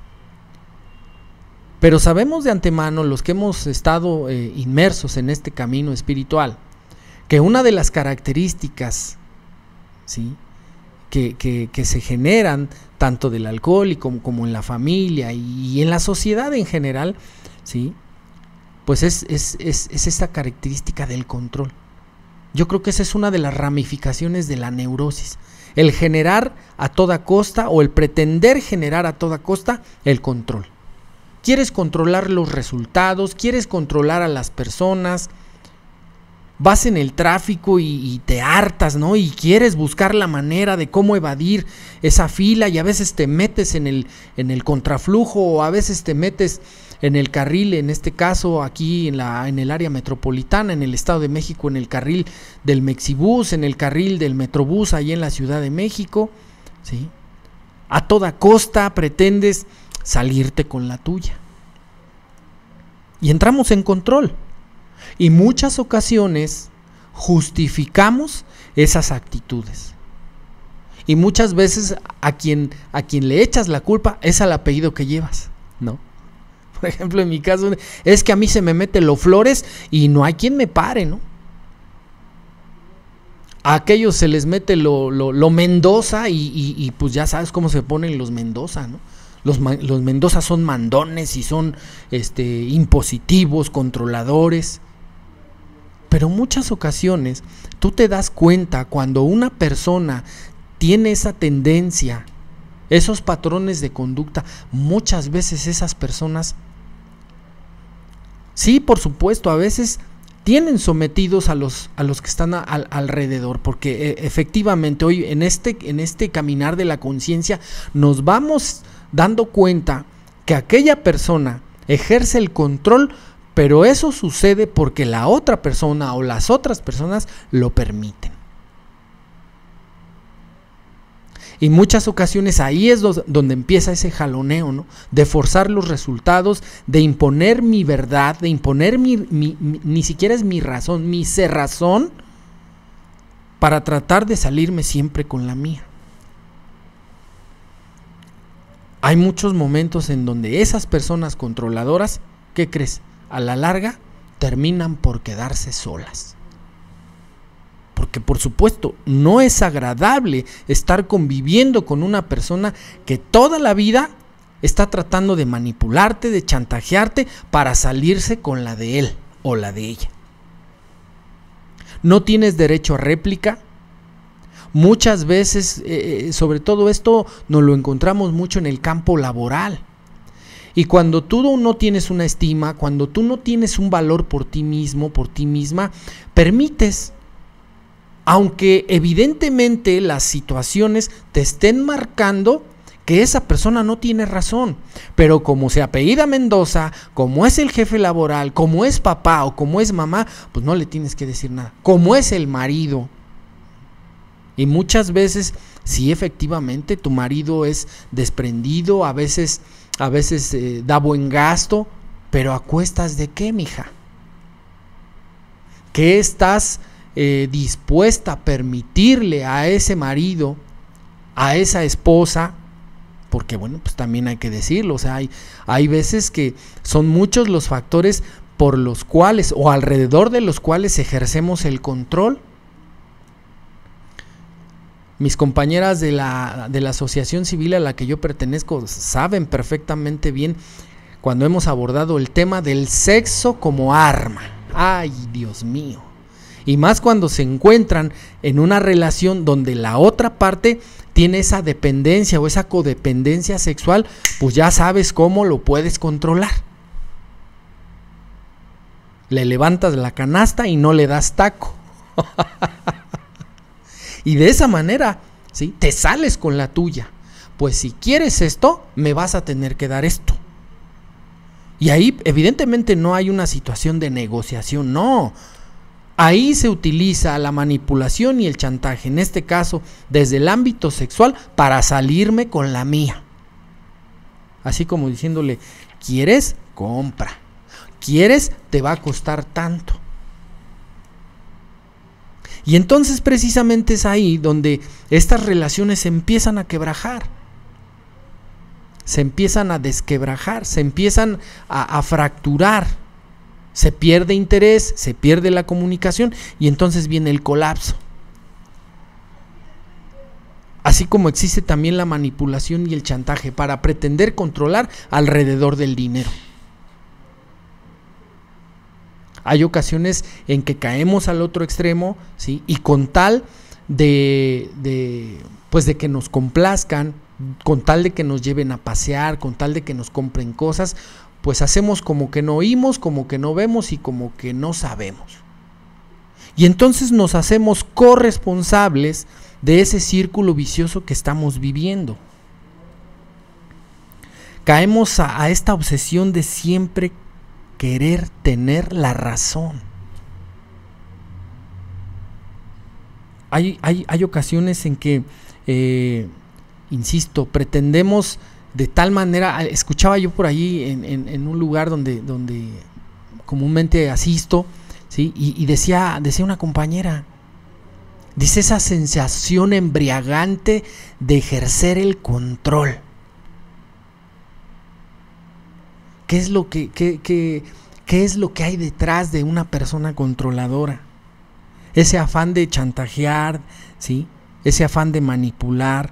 Pero sabemos de antemano, los que hemos estado eh, inmersos en este camino espiritual, que una de las características, ¿sí?, que, que, que se generan tanto del alcohólico como, como en la familia y, y en la sociedad en general, ¿sí?, pues es, es, es, es esta característica del control. Yo creo que esa es una de las ramificaciones de la neurosis, el generar a toda costa o el pretender generar a toda costa el control. Quieres controlar los resultados, quieres controlar a las personas, vas en el tráfico y, y te hartas, ¿no? Y quieres buscar la manera de cómo evadir esa fila y a veces te metes en el, en el contraflujo o a veces te metes en el carril, en este caso aquí en, la, en el área metropolitana, en el Estado de México, en el carril del Mexibús, en el carril del Metrobús, ahí en la Ciudad de México, ¿sí? A toda costa pretendes salirte con la tuya. y entramos en control. Y muchas ocasiones justificamos esas actitudes. Y muchas veces a quien, a quien le echas la culpa es al apellido que llevas, ¿no? Por ejemplo, en mi caso, es que a mí se me mete lo Flores y no hay quien me pare, ¿no? A aquellos se les mete lo, lo, lo Mendoza y, y, y pues ya sabes cómo se ponen los Mendoza, ¿no? Los, los Mendoza son mandones y son este, impositivos, controladores. Pero muchas ocasiones tú te das cuenta cuando una persona tiene esa tendencia, esos patrones de conducta, muchas veces esas personas, sí, por supuesto, a veces tienen sometidos a los, a los que están a, a, alrededor, porque eh, efectivamente hoy en este, en este caminar de la conciencia nos vamos dando cuenta que aquella persona ejerce el control, pero eso sucede porque la otra persona o las otras personas lo permiten. Y muchas ocasiones ahí es donde empieza ese jaloneo, ¿no? De forzar los resultados, de imponer mi verdad, de imponer mi, mi, mi ni siquiera es mi razón, mi cerrazón, para tratar de salirme siempre con la mía. Hay muchos momentos en donde esas personas controladoras, ¿qué crees? A la larga terminan por quedarse solas. Porque por supuesto no es agradable estar conviviendo con una persona que toda la vida está tratando de manipularte, de chantajearte para salirse con la de él o la de ella. No tienes derecho a réplica. Muchas veces, eh, sobre todo esto, nos lo encontramos mucho en el campo laboral. Y cuando tú no tienes una estima, cuando tú no tienes un valor por ti mismo, por ti misma, permites, aunque evidentemente las situaciones te estén marcando que esa persona no tiene razón, pero como se apellida Mendoza, como es el jefe laboral, como es papá o como es mamá, pues no le tienes que decir nada. Como es el marido. Y muchas veces, sí, efectivamente, tu marido es desprendido, a veces, a veces eh, da buen gasto, pero ¿a cuestas de qué, mija? ¿Qué estás eh, dispuesta a permitirle a ese marido, a esa esposa? Porque bueno, pues también hay que decirlo, o sea, hay, hay veces que son muchos los factores por los cuales o alrededor de los cuales ejercemos el control. Mis compañeras de la, de la asociación civil a la que yo pertenezco saben perfectamente bien cuando hemos abordado el tema del sexo como arma. ¡Ay, Dios mío! Y más cuando se encuentran en una relación donde la otra parte tiene esa dependencia o esa codependencia sexual, pues ya sabes cómo lo puedes controlar. Le levantas la canasta y no le das taco. Y de esa manera, ¿sí?, te sales con la tuya. Pues si quieres esto, me vas a tener que dar esto. Y ahí evidentemente no hay una situación de negociación, no. Ahí se utiliza la manipulación y el chantaje, en este caso desde el ámbito sexual, para salirme con la mía. Así como diciéndole, ¿quieres? Compra. ¿Quieres? Te va a costar tanto. Y entonces precisamente es ahí donde estas relaciones se empiezan a quebrajar, se empiezan a desquebrajar, se empiezan a, a fracturar, se pierde interés, se pierde la comunicación y entonces viene el colapso. Así como existe también la manipulación y el chantaje para pretender controlar alrededor del dinero. Hay ocasiones en que caemos al otro extremo, ¿sí? Y con tal de, de, pues de que nos complazcan, con tal de que nos lleven a pasear, con tal de que nos compren cosas, pues hacemos como que no oímos, como que no vemos y como que no sabemos. Y entonces nos hacemos corresponsables de ese círculo vicioso que estamos viviendo. Caemos a, a esta obsesión de siempre querer tener la razón. Hay, hay, hay ocasiones en que, eh, insisto, pretendemos de tal manera, escuchaba yo por ahí en, en, en un lugar donde, donde comúnmente asisto, ¿sí? Y, y decía, decía una compañera, dice esa sensación embriagante de ejercer el control. ¿Qué es lo que, qué, qué, qué es lo que hay detrás de una persona controladora? Ese afán de chantajear, ¿sí? Ese afán de manipular,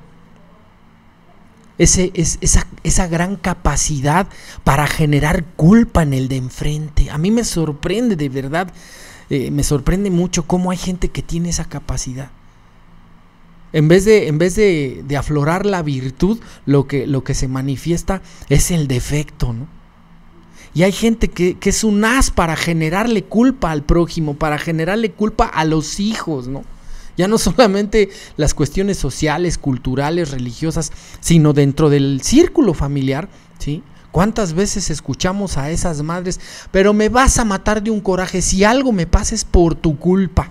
ese, es, esa, esa gran capacidad para generar culpa en el de enfrente. A mí me sorprende, de verdad, eh, me sorprende mucho cómo hay gente que tiene esa capacidad. En vez de, en vez de, de aflorar la virtud, lo que, lo que se manifiesta es el defecto, ¿no? Y hay gente que, que es un as para generarle culpa al prójimo, para generarle culpa a los hijos, ¿no? Ya no solamente las cuestiones sociales, culturales, religiosas, sino dentro del círculo familiar, ¿sí? ¿Cuántas veces escuchamos a esas madres? Pero me vas a matar de un coraje, si algo me pasa es por tu culpa.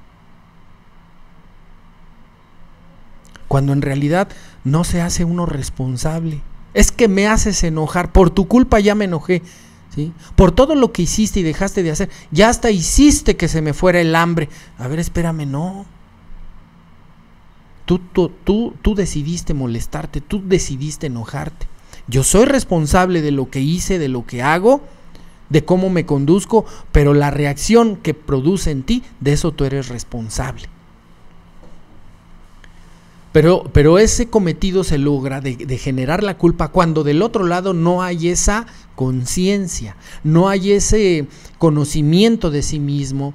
Cuando en realidad no se hace uno responsable. Es que me haces enojar, por tu culpa ya me enojé, ¿sí? Por todo lo que hiciste y dejaste de hacer, ya hasta hiciste que se me fuera el hambre. A ver, espérame, no. Tú, tú, tú, tú decidiste molestarte, tú decidiste enojarte. Yo soy responsable de lo que hice, de lo que hago, de cómo me conduzco, pero la reacción que produce en ti, de eso tú eres responsable. Pero, pero ese cometido se logra de, de generar la culpa cuando del otro lado no hay esa conciencia, no hay ese conocimiento de sí mismo,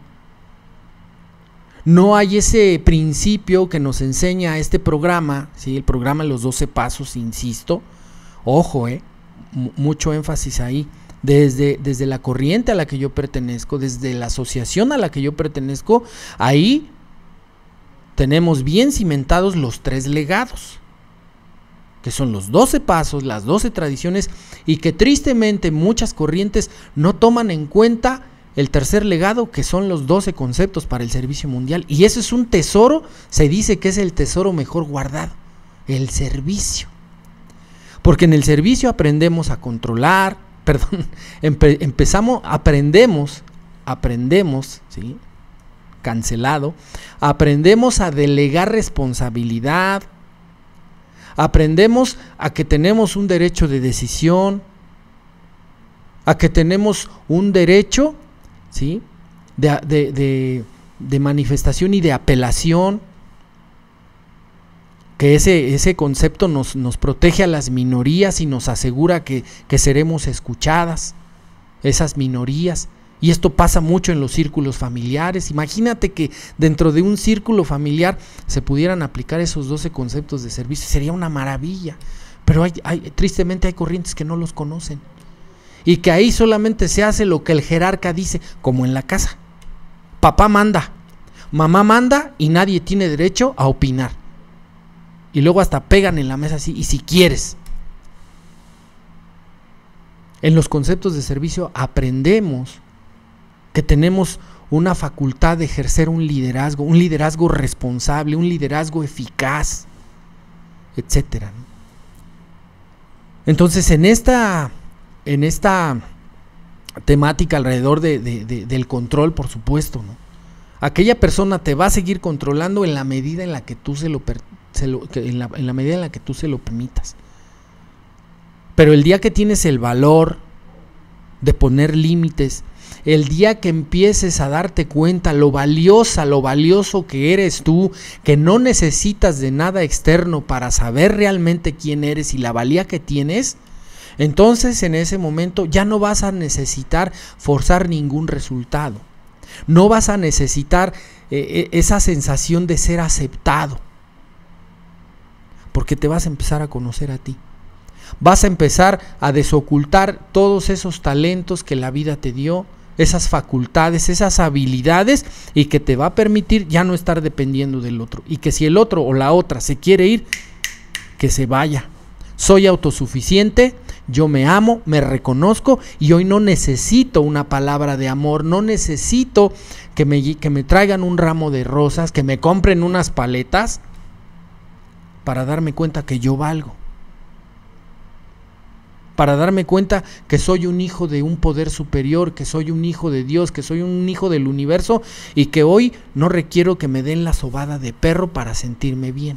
no hay ese principio que nos enseña este programa, ¿sí? El programa de los doce pasos, insisto, ojo, eh, M- mucho énfasis ahí, desde, desde la corriente a la que yo pertenezco, desde la asociación a la que yo pertenezco, ahí tenemos bien cimentados los tres legados, que son los doce pasos, las doce tradiciones, y que tristemente muchas corrientes no toman en cuenta el tercer legado, que son los doce conceptos para el servicio mundial. Y eso es un tesoro, se dice que es el tesoro mejor guardado, el servicio. Porque en el servicio aprendemos a controlar, perdón, empe- empezamos, aprendemos, aprendemos, ¿sí? Cancelado, aprendemos a delegar responsabilidad, aprendemos a que tenemos un derecho de decisión, a que tenemos un derecho, ¿sí? de, de, de, de manifestación y de apelación, que ese, ese concepto nos, nos protege a las minorías y nos asegura que, que seremos escuchadas, esas minorías. Y esto pasa mucho en los círculos familiares. Imagínate que dentro de un círculo familiar se pudieran aplicar esos doce conceptos de servicio. Sería una maravilla. Pero hay, hay, tristemente hay corrientes que no los conocen. Y que ahí solamente se hace lo que el jerarca dice, como en la casa. Papá manda, mamá manda y nadie tiene derecho a opinar. Y luego hasta pegan en la mesa así, y si quieres. En los conceptos de servicio aprendemos que tenemos una facultad de ejercer un liderazgo, un liderazgo responsable, un liderazgo eficaz, etcétera. Entonces, en esta, en esta temática alrededor de, de, de, del control, por supuesto, ¿no? Aquella persona te va a seguir controlando en la medida en la que tú se lo, se lo en, la, en la medida en la que tú se lo permitas. Pero el día que tienes el valor de poner límites, el día que empieces a darte cuenta lo valiosa, lo valioso que eres tú, que no necesitas de nada externo para saber realmente quién eres y la valía que tienes, entonces en ese momento ya no vas a necesitar forzar ningún resultado. No vas a necesitar eh, esa sensación de ser aceptado, porque te vas a empezar a conocer a ti. Vas a empezar a desocultar todos esos talentos que la vida te dio, esas facultades, esas habilidades, y que te va a permitir ya no estar dependiendo del otro. Y que si el otro o la otra se quiere ir, que se vaya. Soy autosuficiente, yo me amo, me reconozco y hoy no necesito una palabra de amor, no necesito que me, que me traigan un ramo de rosas, que me compren unas paletas para darme cuenta que yo valgo. para darme cuenta que soy un hijo de un poder superior, que soy un hijo de Dios, que soy un hijo del universo y que hoy no requiero que me den la sobada de perro para sentirme bien.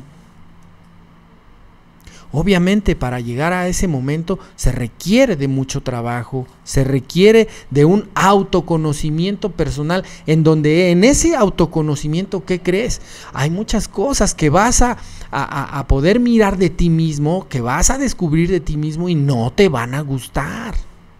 Obviamente, para llegar a ese momento se requiere de mucho trabajo, se requiere de un autoconocimiento personal, en donde en ese autoconocimiento, ¿qué crees? Hay muchas cosas que vas a, a, a poder mirar de ti mismo, que vas a descubrir de ti mismo y no te van a gustar.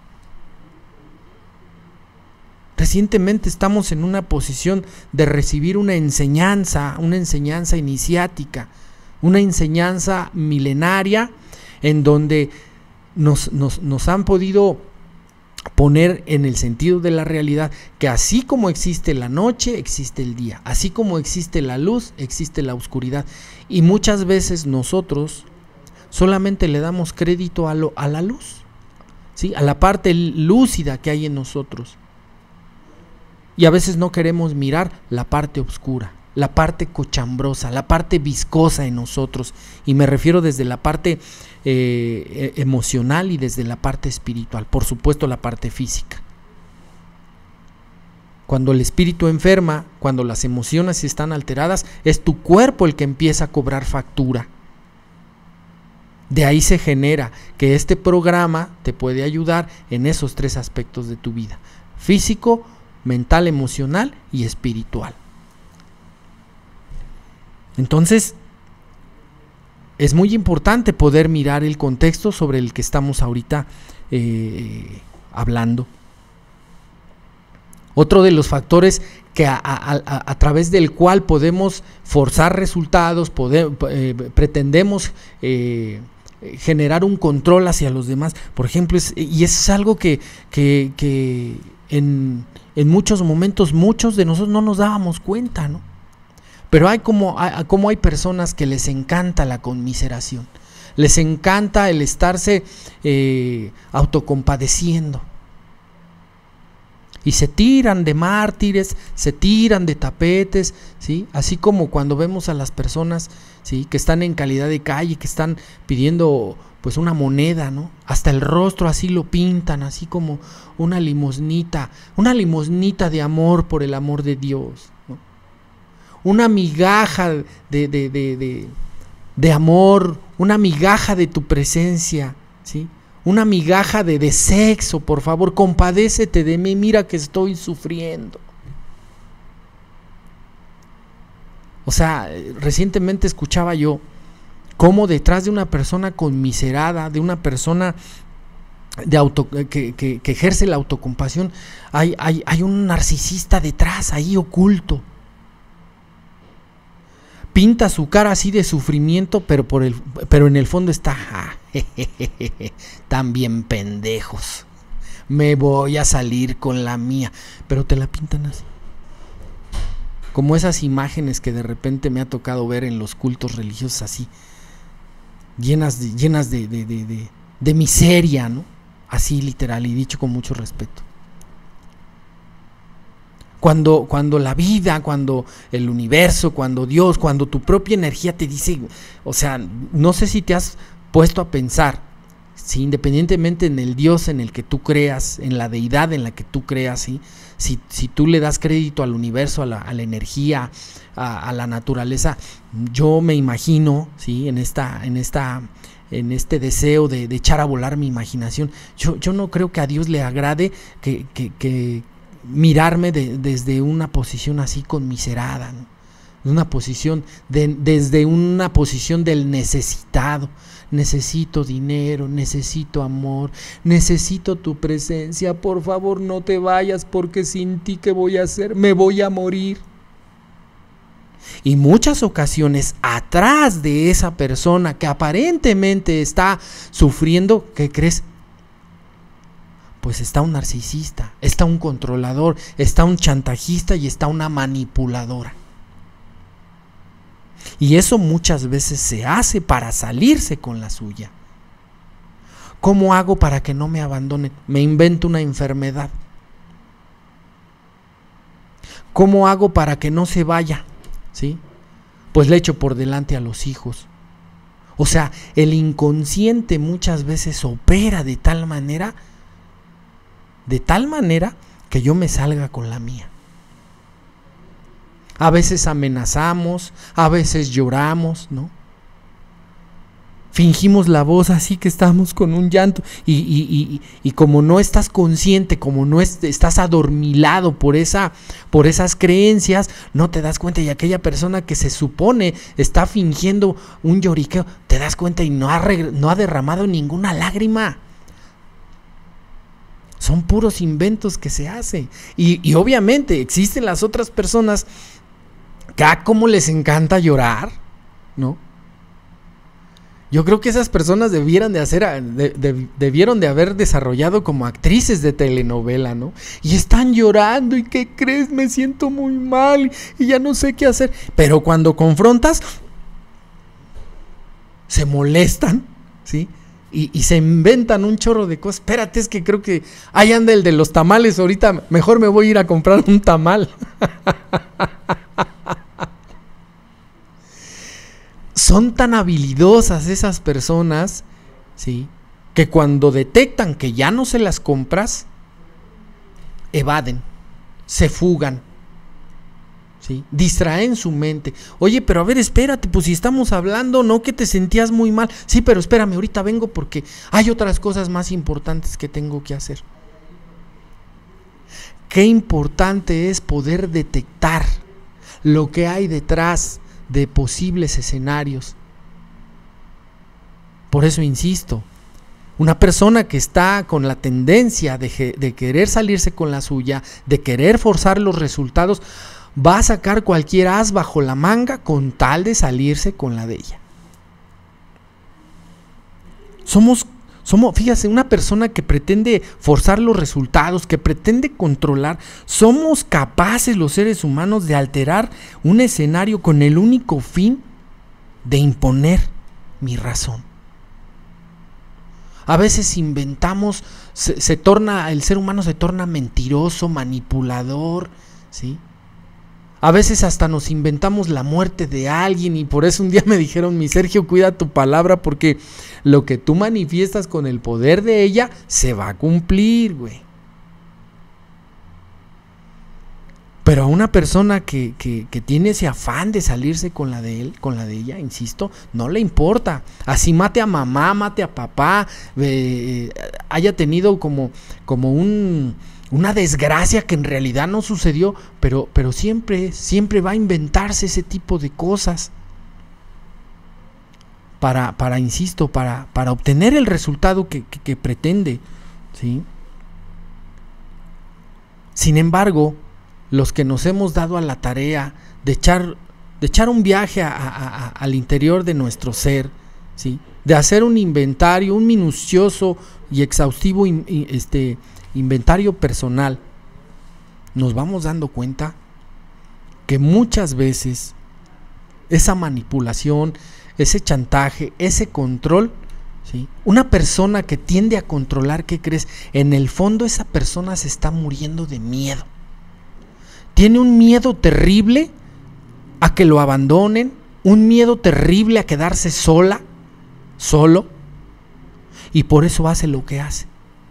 Recientemente estamos en una posición de recibir una enseñanza, una enseñanza iniciática, una enseñanza milenaria en donde nos, nos, nos han podido poner en el sentido de la realidad que así como existe la noche, existe el día, así como existe la luz, existe la oscuridad, y muchas veces nosotros solamente le damos crédito a, lo, a la luz, ¿sí? A la parte lúcida que hay en nosotros, y a veces no queremos mirar la parte oscura, la parte cochambrosa, la parte viscosa en nosotros, y me refiero desde la parte eh, emocional y desde la parte espiritual, por supuesto la parte física. Cuando el espíritu enferma, cuando las emociones están alteradas, es tu cuerpo el que empieza a cobrar factura. De ahí se genera que este programa te puede ayudar en esos tres aspectos de tu vida: físico, mental, emocional y espiritual. Entonces, es muy importante poder mirar el contexto sobre el que estamos ahorita eh, hablando. Otro de los factores que a, a, a, a través del cual podemos forzar resultados, poder, eh, pretendemos eh, generar un control hacia los demás, por ejemplo, es, y eso es algo que, que, que en, en muchos momentos muchos de nosotros no nos dábamos cuenta, ¿no? Pero hay como, hay como hay personas que les encanta la conmiseración, les encanta el estarse eh, autocompadeciendo. Y se tiran de mártires, se tiran de tapetes, ¿sí? Así como cuando vemos a las personas, ¿sí?, que están en calidad de calle, que están pidiendo pues una moneda, ¿no? Hasta el rostro así lo pintan, así como una limosnita, una limosnita de amor por el amor de Dios, ¿no? Una migaja de, de, de, de, de amor, una migaja de tu presencia, ¿sí? Una migaja de, de sexo, por favor, compadécete de mí, mira que estoy sufriendo. O sea, recientemente escuchaba yo cómo detrás de una persona conmiserada, de una persona de auto, que, que, que ejerce la autocompasión, hay, hay, hay un narcisista detrás, ahí oculto. Pinta su cara así de sufrimiento, pero por el, pero en el fondo está, ah, jejeje, tan bien pendejos, me voy a salir con la mía, pero te la pintan así, como esas imágenes que de repente me ha tocado ver en los cultos religiosos, así, llenas de, llenas de, de, de, de, de miseria, ¿no? Así literal y dicho con mucho respeto. Cuando, cuando la vida, cuando el universo, cuando Dios, cuando tu propia energía te dice, o sea, no sé si te has puesto a pensar, si independientemente en el Dios en el que tú creas, en la deidad en la que tú creas, ¿sí?, si, si tú le das crédito al universo, a la, a la energía, a, a la naturaleza, yo me imagino, ¿sí?, en esta, en esta, en este deseo de, de echar a volar mi imaginación, yo, yo no creo que a Dios le agrade que, que, que mirarme de, desde una posición así conmiserada, ¿no? Una posición de, desde una posición del necesitado. Necesito dinero, necesito amor, necesito tu presencia, por favor no te vayas, porque sin ti ¿qué voy a hacer? Me voy a morir. Y muchas ocasiones atrás de esa persona que aparentemente está sufriendo, ¿qué crees? Pues está un narcisista, está un controlador, está un chantajista y está una manipuladora. Y eso muchas veces se hace para salirse con la suya. ¿Cómo hago para que no me abandonen? Me invento una enfermedad. ¿Cómo hago para que no se vaya? ¿Sí? Pues le echo por delante a los hijos. O sea, el inconsciente muchas veces opera de tal manera, de tal manera que yo me salga con la mía. A veces amenazamos, a veces lloramos, ¿no? Fingimos la voz así que estamos con un llanto y, y, y, y como no estás consciente, como no es, estás adormilado por, esa, por esas creencias, no te das cuenta, y aquella persona que se supone está fingiendo un lloriqueo, te das cuenta y no ha, reg- no ha derramado ninguna lágrima. Son puros inventos que se hacen. Y, y obviamente existen las otras personas que a cómo les encanta llorar, ¿no? Yo creo que esas personas debieran de hacer, de, de, debieron de haber desarrollado como actrices de telenovela, ¿no? Y están llorando, ¿y qué crees? Me siento muy mal y ya no sé qué hacer. Pero cuando confrontas, se molestan, ¿sí? Y, y se inventan un chorro de cosas. Espérate, es que creo que ahí anda el de los tamales, ahorita mejor me voy a ir a comprar un tamal. Son tan habilidosas esas personas, ¿sí?, que cuando detectan que ya no se las compras, evaden, se fugan, ¿sí?, distraen su mente. Oye, pero a ver, espérate, pues si estamos hablando, ¿no?, que te sentías muy mal. Sí, pero espérame, ahorita vengo porque hay otras cosas más importantes que tengo que hacer. Qué importante es poder detectar lo que hay detrás de posibles escenarios. Por eso insisto, una persona que está con la tendencia de, de querer salirse con la suya, de querer forzar los resultados, va a sacar cualquier as bajo la manga con tal de salirse con la de ella. Somos Somos, fíjate, una persona que pretende forzar los resultados, que pretende controlar, somos capaces los seres humanos de alterar un escenario con el único fin de imponer mi razón. A veces inventamos, se, se torna, el ser humano se torna mentiroso, manipulador, ¿sí? A veces hasta nos inventamos la muerte de alguien, y por eso un día me dijeron: mi Sergio, cuida tu palabra, porque lo que tú manifiestas con el poder de ella se va a cumplir, güey. Pero a una persona que, que, que tiene ese afán de salirse con la de él, con la de ella, insisto, no le importa. Así mate a mamá, mate a papá, eh, haya tenido como, como un... una desgracia que en realidad no sucedió, pero, pero siempre, siempre va a inventarse ese tipo de cosas para, para insisto, para, para obtener el resultado que, que, que pretende, ¿sí? Sin embargo, los que nos hemos dado a la tarea de echar, de echar un viaje a, a, a, al interior de nuestro ser, ¿sí?, de hacer un inventario, un minucioso y exhaustivo este inventario personal, nos vamos dando cuenta que muchas veces esa manipulación, ese chantaje, ese control, ¿sí?, una persona que tiende a controlar, ¿qué crees? En el fondo esa persona se está muriendo de miedo. Tiene un miedo terrible a que lo abandonen, un miedo terrible a quedarse sola, solo, y por eso hace lo que hace.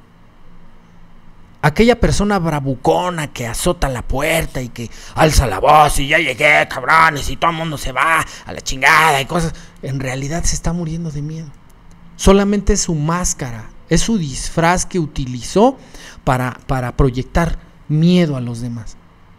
Aquella persona bravucona que azota la puerta y que alza la voz y ya llegué, cabrones, y todo el mundo se va a la chingada y cosas, en realidad se está muriendo de miedo. Solamente es su máscara, es su disfraz que utilizó para, para proyectar miedo a los demás.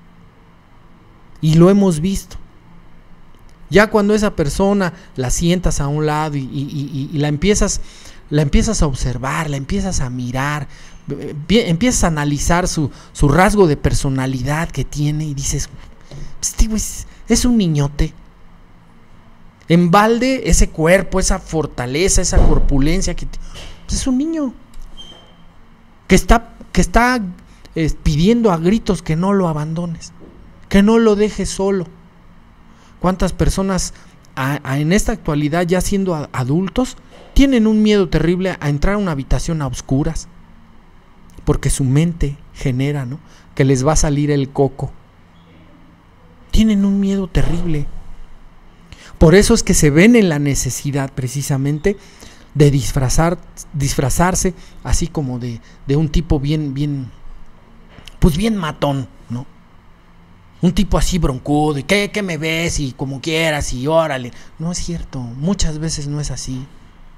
Y lo hemos visto. Ya cuando esa persona la sientas a un lado y, y, y, y la empiezas, la empiezas a observar, la empiezas a mirar, empiezas a analizar su, su rasgo de personalidad que tiene y dices: este güey es, es un niñote. En balde ese cuerpo, esa fortaleza, esa corpulencia que pues es un niño que está, que está eh, pidiendo a gritos que no lo abandones, que no lo dejes solo. ¿Cuántas personas a, a, en esta actualidad, ya siendo a, adultos, tienen un miedo terrible a entrar a una habitación a oscuras? Porque su mente genera, ¿no?, que les va a salir el coco. Tienen un miedo terrible. Por eso es que se ven en la necesidad precisamente de disfrazar, disfrazarse así como de, de un tipo bien, bien, pues bien matón, ¿no? Un tipo así broncudo, y ¿qué, qué me ves? Y como quieras, y órale. No es cierto, muchas veces no es así.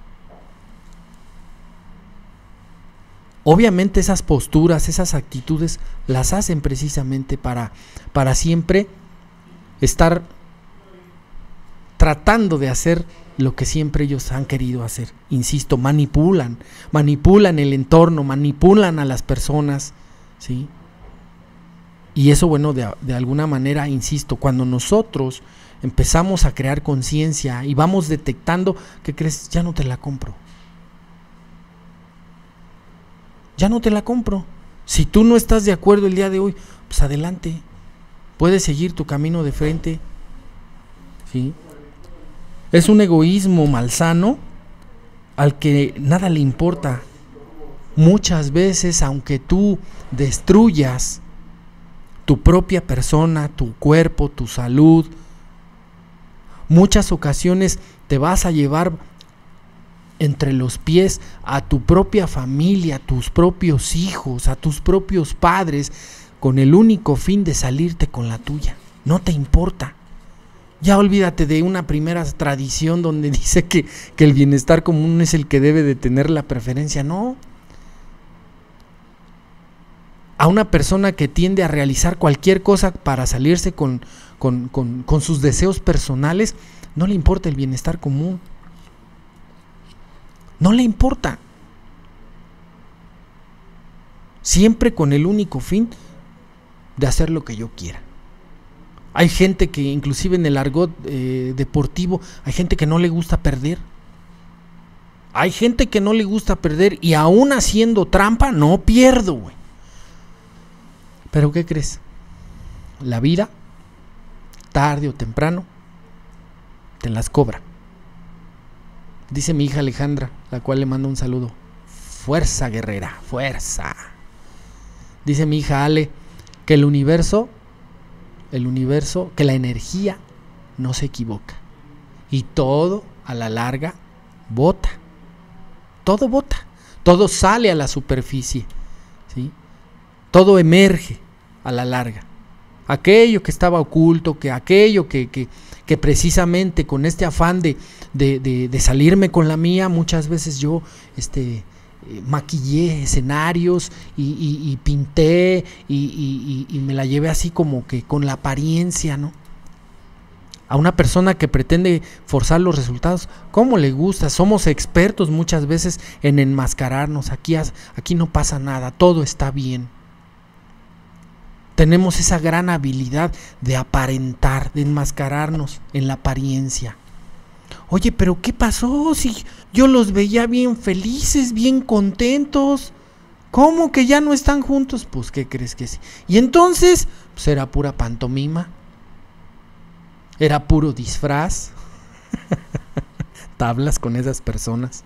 Obviamente esas posturas, esas actitudes las hacen precisamente para, para siempre estar tratando de hacer lo que siempre ellos han querido hacer. Insisto, manipulan, manipulan el entorno, manipulan a las personas, ¿sí? Y eso, bueno, de, de alguna manera, insisto, cuando nosotros empezamos a crear conciencia y vamos detectando, ¿qué crees? Ya no te la compro. Ya no te la compro. Si tú no estás de acuerdo el día de hoy, pues adelante. Puedes seguir tu camino de frente. ¿Sí? Es un egoísmo malsano al que nada le importa. Muchas veces, aunque tú destruyas tu propia persona, tu cuerpo, tu salud, muchas ocasiones te vas a llevar entre los pies a tu propia familia, a tus propios hijos, a tus propios padres, con el único fin de salirte con la tuya. No te importa. Ya olvídate de una primera tradición donde dice que, que el bienestar común es el que debe de tener la preferencia. No. A una persona que tiende a realizar cualquier cosa para salirse con, con, con, con sus deseos personales, no le importa el bienestar común. No le importa. Siempre con el único fin de hacer lo que yo quiera. Hay gente que, inclusive en el argot eh, deportivo, hay gente que no le gusta perder. Hay gente que no le gusta perder y aún haciendo trampa, no pierdo, güey. Pero ¿qué crees? La vida, tarde o temprano, te las cobra. Dice mi hija Alejandra, la cual le mando un saludo. Fuerza, guerrera, fuerza. Dice mi hija Ale que el universo, el universo, que la energía no se equivoca. Y todo a la larga bota. Todo bota. Todo sale a la superficie. ¿Sí? Todo emerge a la larga. Aquello que estaba oculto, que aquello que, que, que precisamente con este afán de, de, de, de salirme con la mía, muchas veces yo este, eh, maquillé escenarios y, y, y pinté y, y, y, y me la llevé así como que con la apariencia, ¿no? A una persona que pretende forzar los resultados, ¿cómo le gusta? Somos expertos muchas veces en enmascararnos. Aquí, aquí no pasa nada, todo está bien. Tenemos esa gran habilidad de aparentar, de enmascararnos en la apariencia. Oye, pero ¿qué pasó? Si yo los veía bien felices, bien contentos. ¿Cómo que ya no están juntos? Pues, ¿qué crees que sí? Y entonces, pues era pura pantomima. Era puro disfraz. Tablas con esas personas.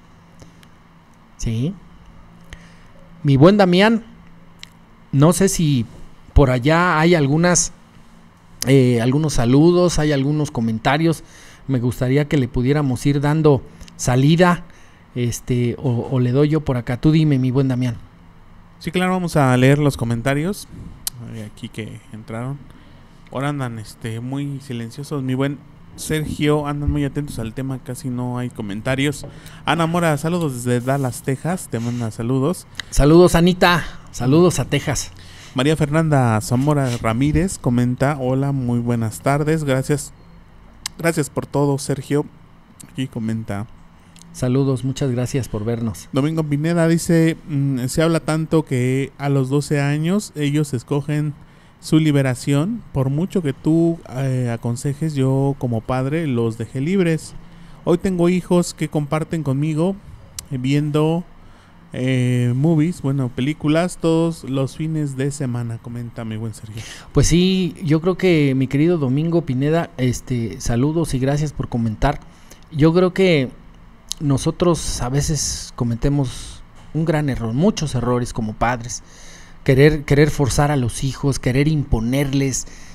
Sí. Mi buen Damián, no sé si por allá hay algunas, eh, algunos saludos, hay algunos comentarios. Me gustaría que le pudiéramos ir dando salida, este, o, o le doy yo por acá. Tú dime, mi buen Damián. Sí, claro, vamos a leer los comentarios. Aquí que entraron. Ahora andan este, muy silenciosos. Mi buen Sergio, andan muy atentos al tema, casi no hay comentarios. Ana Mora, saludos desde Dallas, Texas. Te manda saludos. Saludos, Anita. Saludos a Texas. María Fernanda Zamora Ramírez comenta: hola, muy buenas tardes, gracias gracias por todo, Sergio. Aquí comenta: saludos, muchas gracias por vernos. Domingo Pineda dice: mmm, se habla tanto que a los doce años ellos escogen su liberación. Por mucho que tú eh, aconsejes, yo como padre los dejé libres. Hoy tengo hijos que comparten conmigo eh, viendo Eh, movies, bueno, películas todos los fines de semana, comenta mi buen Sergio. Pues sí, yo creo que mi querido Domingo Pineda, este, saludos y gracias por comentar. Yo creo que nosotros a veces cometemos un gran error, muchos errores como padres, querer, querer forzar a los hijos, querer imponerles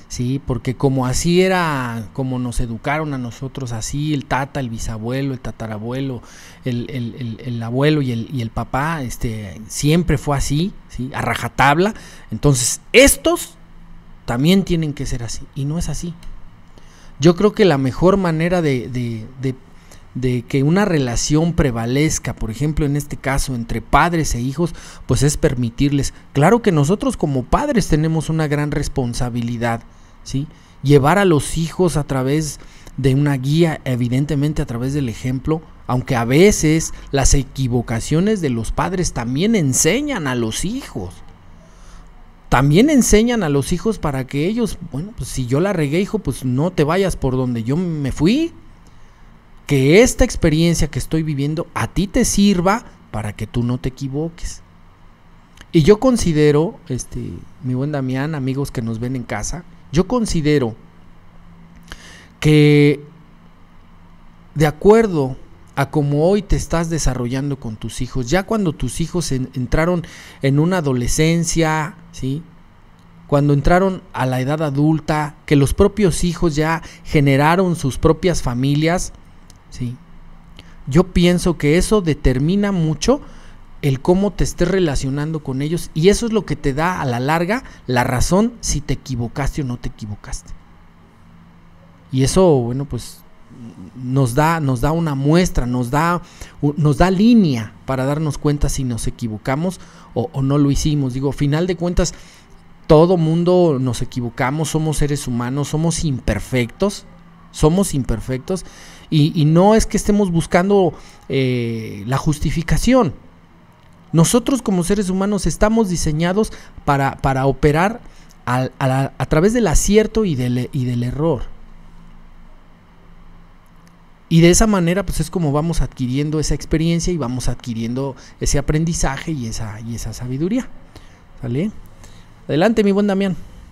Sí, porque como así era, como nos educaron a nosotros, así el tata, el bisabuelo, el tatarabuelo, el, el, el, el abuelo y el, y el papá, este, siempre fue así, ¿sí? A rajatabla. Entonces estos también tienen que ser así, y no es así. Yo creo que la mejor manera de, de, de, de que una relación prevalezca, por ejemplo en este caso entre padres e hijos, pues es permitirles. Claro que nosotros como padres tenemos una gran responsabilidad, ¿sí? Llevar a los hijos a través de una guía, evidentemente a través del ejemplo, aunque a veces las equivocaciones de los padres también enseñan a los hijos. También enseñan a los hijos para que ellos, bueno, pues si yo la regué, hijo, pues no te vayas por donde yo me fui. Que esta experiencia que estoy viviendo a ti te sirva para que tú no te equivoques. Y yo considero, este, mi buen Damián, amigos que nos ven en casa, yo considero que de acuerdo a cómo hoy te estás desarrollando con tus hijos, ya cuando tus hijos en, entraron en una adolescencia, ¿sí? Cuando entraron a la edad adulta, que los propios hijos ya generaron sus propias familias, ¿sí? Yo pienso que eso determina mucho el cómo te estés relacionando con ellos, y eso es lo que te da a la larga la razón si te equivocaste o no te equivocaste. Y eso, bueno, pues nos da, nos da una muestra, nos da, nos da línea para darnos cuenta si nos equivocamos o, o no lo hicimos. Digo, final de cuentas, todo mundo nos equivocamos, somos seres humanos, somos imperfectos, somos imperfectos, y, y no es que estemos buscando eh, la justificación. Nosotros como seres humanos estamos diseñados para, para operar a, a, la, a través del acierto y del, y del error. Y de esa manera pues es como vamos adquiriendo esa experiencia y vamos adquiriendo ese aprendizaje y esa, y esa sabiduría. ¿Sale? Adelante, mi buen Damián.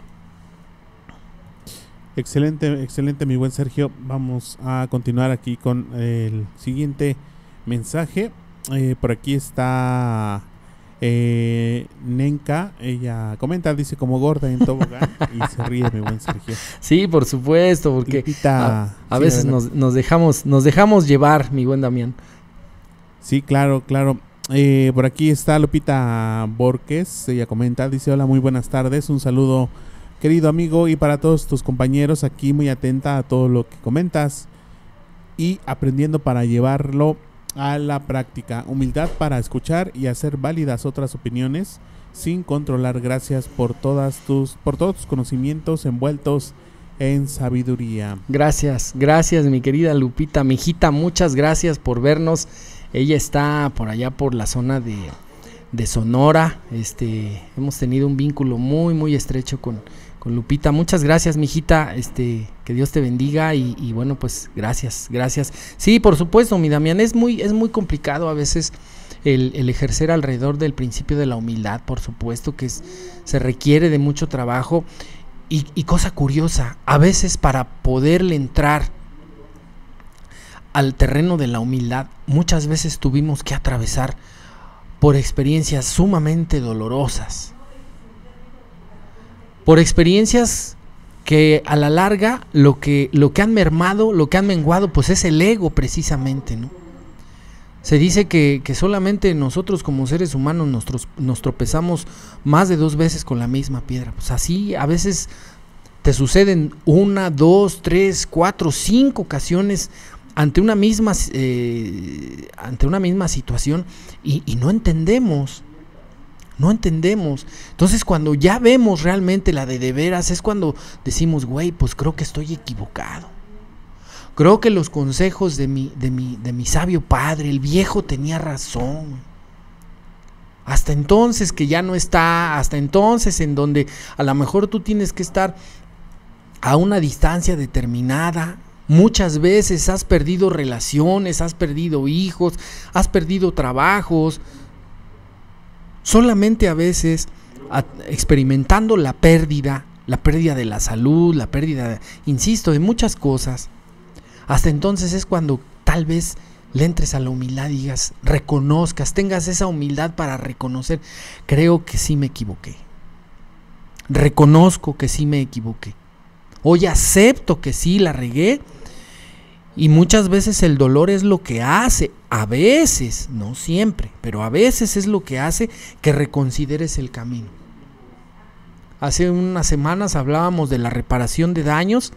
Excelente, excelente, mi buen Sergio. Vamos a continuar aquí con el siguiente mensaje. Eh, por aquí está eh, Nenka. Ella comenta, dice como gorda en tobogán y se ríe, mi buen Sergio. Sí, por supuesto, porque Lupita, a, a sí, veces nos, nos dejamos nos dejamos llevar, mi buen Damián. Sí, claro, claro. Eh, por aquí está Lupita Borges. Ella comenta, dice: hola, muy buenas tardes, un saludo querido amigo y para todos tus compañeros, aquí muy atenta a todo lo que comentas y aprendiendo para llevarlo a la práctica. Humildad para escuchar y hacer válidas otras opiniones sin controlar. Gracias por todas tus, por todos tus conocimientos envueltos en sabiduría. Gracias, gracias mi querida Lupita, mi hijita, muchas gracias por vernos. Ella está por allá por la zona de, de Sonora. Este, hemos tenido un vínculo muy muy estrecho con Con Lupita. Muchas gracias, mijita, este, que Dios te bendiga y, y bueno, pues gracias, gracias. Sí, por supuesto, mi Damián, es muy, es muy complicado a veces el, el ejercer alrededor del principio de la humildad, por supuesto que es, se requiere de mucho trabajo y, y cosa curiosa, a veces para poderle entrar al terreno de la humildad, muchas veces tuvimos que atravesar por experiencias sumamente dolorosas. Por experiencias que a la larga lo que, lo que han mermado, lo que han menguado, pues es el ego precisamente, ¿no? Se dice que, que solamente nosotros como seres humanos nos, nos tropezamos más de dos veces con la misma piedra. Pues así a veces te suceden una, dos, tres, cuatro, cinco ocasiones ante una misma, eh, ante una misma situación y, y no entendemos. No entendemos. Entonces cuando ya vemos realmente la de de veras es cuando decimos, güey, pues creo que estoy equivocado. Creo que los consejos de mi, de mi, de mi sabio padre, el viejo tenía razón. Hasta entonces que ya no está, hasta entonces en donde a lo mejor tú tienes que estar a una distancia determinada. Muchas veces has perdido relaciones, has perdido hijos, has perdido trabajos. Solamente a veces a, experimentando la pérdida, la pérdida de la salud, la pérdida, insisto, de muchas cosas. Hasta entonces es cuando tal vez le entres a la humildad y digas, reconozcas, tengas esa humildad para reconocer, creo que sí me equivoqué. Reconozco que sí me equivoqué. Hoy acepto que sí la regué. Y muchas veces el dolor es lo que hace, a veces, no siempre, pero a veces es lo que hace que reconsideres el camino. Hace unas semanas hablábamos de la reparación de daños,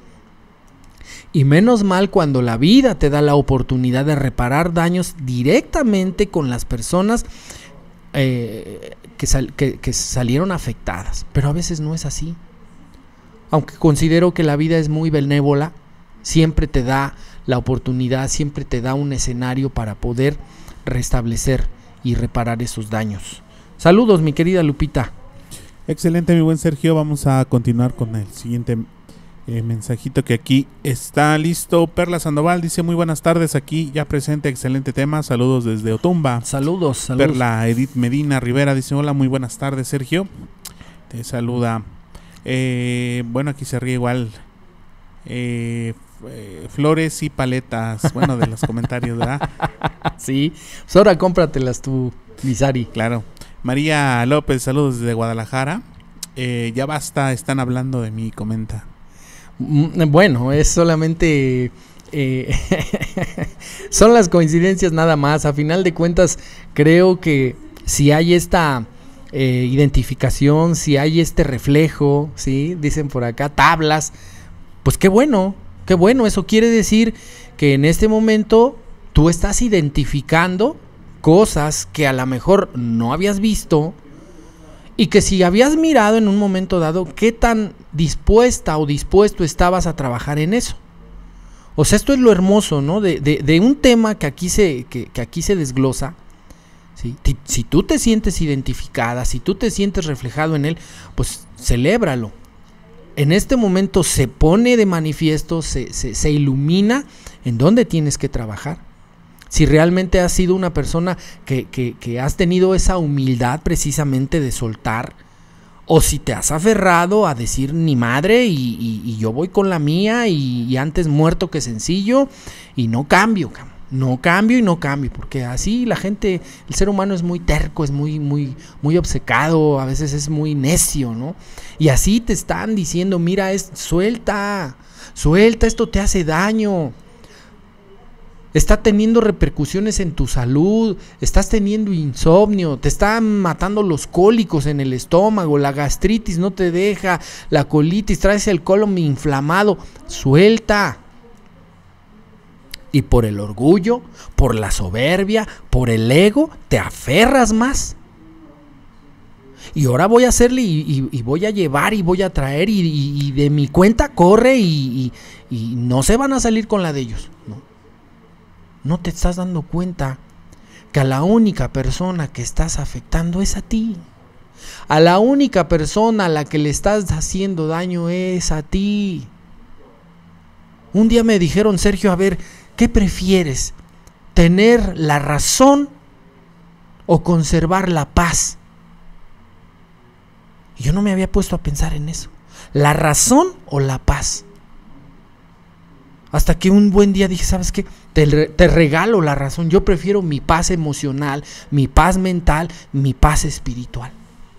y menos mal cuando la vida te da la oportunidad de reparar daños directamente con las personas eh, que, sal, que, que salieron afectadas, pero a veces no es así. Aunque considero que la vida es muy benévola, siempre te da la oportunidad, siempre te da un escenario para poder restablecer y reparar esos daños. Saludos, mi querida Lupita. Excelente, mi buen Sergio. Vamos a continuar con el siguiente eh, mensajito que aquí está listo. Perla Sandoval dice: muy buenas tardes, aquí ya presente, excelente tema. Saludos desde Otumba. Saludos, saludos. Perla Edith Medina Rivera dice: hola, muy buenas tardes, Sergio. Te saluda. Eh, bueno, aquí se ríe igual. Eh, eh, flores y paletas, bueno, de los comentarios, ¿verdad? Sí, pues ahora cómpratelas tú, Misari. Claro. María López, saludos desde Guadalajara. Eh, ya basta, están hablando de mí, comenta. Bueno, es solamente eh, son las coincidencias nada más. A final de cuentas, creo que si hay esta eh, identificación, si hay este reflejo, ¿sí? Dicen por acá, tablas. Pues qué bueno, qué bueno, eso quiere decir que en este momento tú estás identificando cosas que a lo mejor no habías visto y que si habías mirado en un momento dado, qué tan dispuesta o dispuesto estabas a trabajar en eso. O sea, esto es lo hermoso, ¿no? De, de, de un tema que aquí se, que, que aquí se desglosa, ¿sí? Si tú te sientes identificada, si tú te sientes reflejado en él, pues celébralo. En este momento se pone de manifiesto, se, se, se ilumina en dónde tienes que trabajar. Si realmente has sido una persona que, que, que has tenido esa humildad precisamente de soltar, o si te has aferrado a decir ni madre y, y, y yo voy con la mía y, y antes muerto que sencillo y no cambio, no cambio y no cambio, porque así la gente, el ser humano es muy terco, es muy, muy, muy obcecado, a veces es muy necio, ¿no? Y así te están diciendo, mira, es, suelta, suelta, esto te hace daño. Está teniendo repercusiones en tu salud, estás teniendo insomnio, te están matando los cólicos en el estómago, la gastritis no te deja, la colitis, traes el colon inflamado, suelta. Y por el orgullo, por la soberbia, por el ego, te aferras más. Y ahora voy a hacerle y, y, y voy a llevar y voy a traer y, y, y de mi cuenta corre y, y, y no se van a salir con la de ellos, ¿no? No te estás dando cuenta que a la única persona que estás afectando es a ti. A la única persona a la que le estás haciendo daño es a ti. Un día me dijeron, Sergio, a ver, ¿qué prefieres? ¿Tener la razón o conservar la paz? Y yo no me había puesto a pensar en eso. ¿La razón o la paz? Hasta que un buen día dije, ¿sabes qué? Te, te regalo la razón. Yo prefiero mi paz emocional, mi paz mental, mi paz espiritual.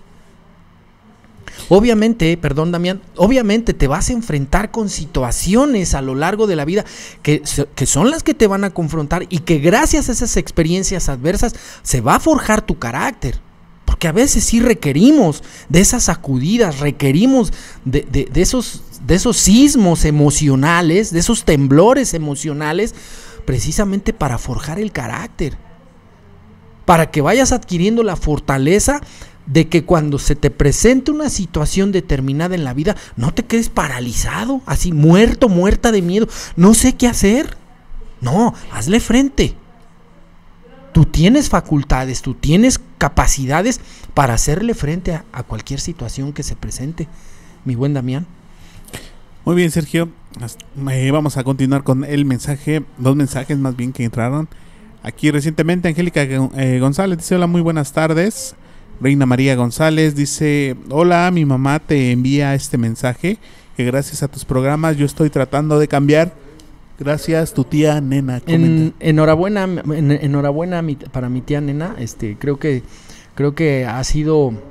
Obviamente, perdón Damián, obviamente te vas a enfrentar con situaciones a lo largo de la vida que, que son las que te van a confrontar y que gracias a esas experiencias adversas se va a forjar tu carácter. Porque a veces sí requerimos de esas sacudidas, requerimos de, de, de, esos, de esos sismos emocionales, de esos temblores emocionales, precisamente para forjar el carácter. Para que vayas adquiriendo la fortaleza de que cuando se te presente una situación determinada en la vida, no te quedes paralizado, así muerto, muerta de miedo, no sé qué hacer. No, hazle frente. Tú tienes facultades, tú tienes capacidades para hacerle frente a, a cualquier situación que se presente, mi buen Damián. Muy bien, Sergio. Eh, vamos a continuar con el mensaje, dos mensajes más bien que entraron aquí recientemente. Angélica eh, González dice: hola, muy buenas tardes. Reina María González dice: hola, mi mamá te envía este mensaje, que gracias a tus programas yo estoy tratando de cambiar. Gracias, tu tía Nena. En, enhorabuena, en, enhorabuena mi, para mi tía Nena. Este, creo que creo que ha sido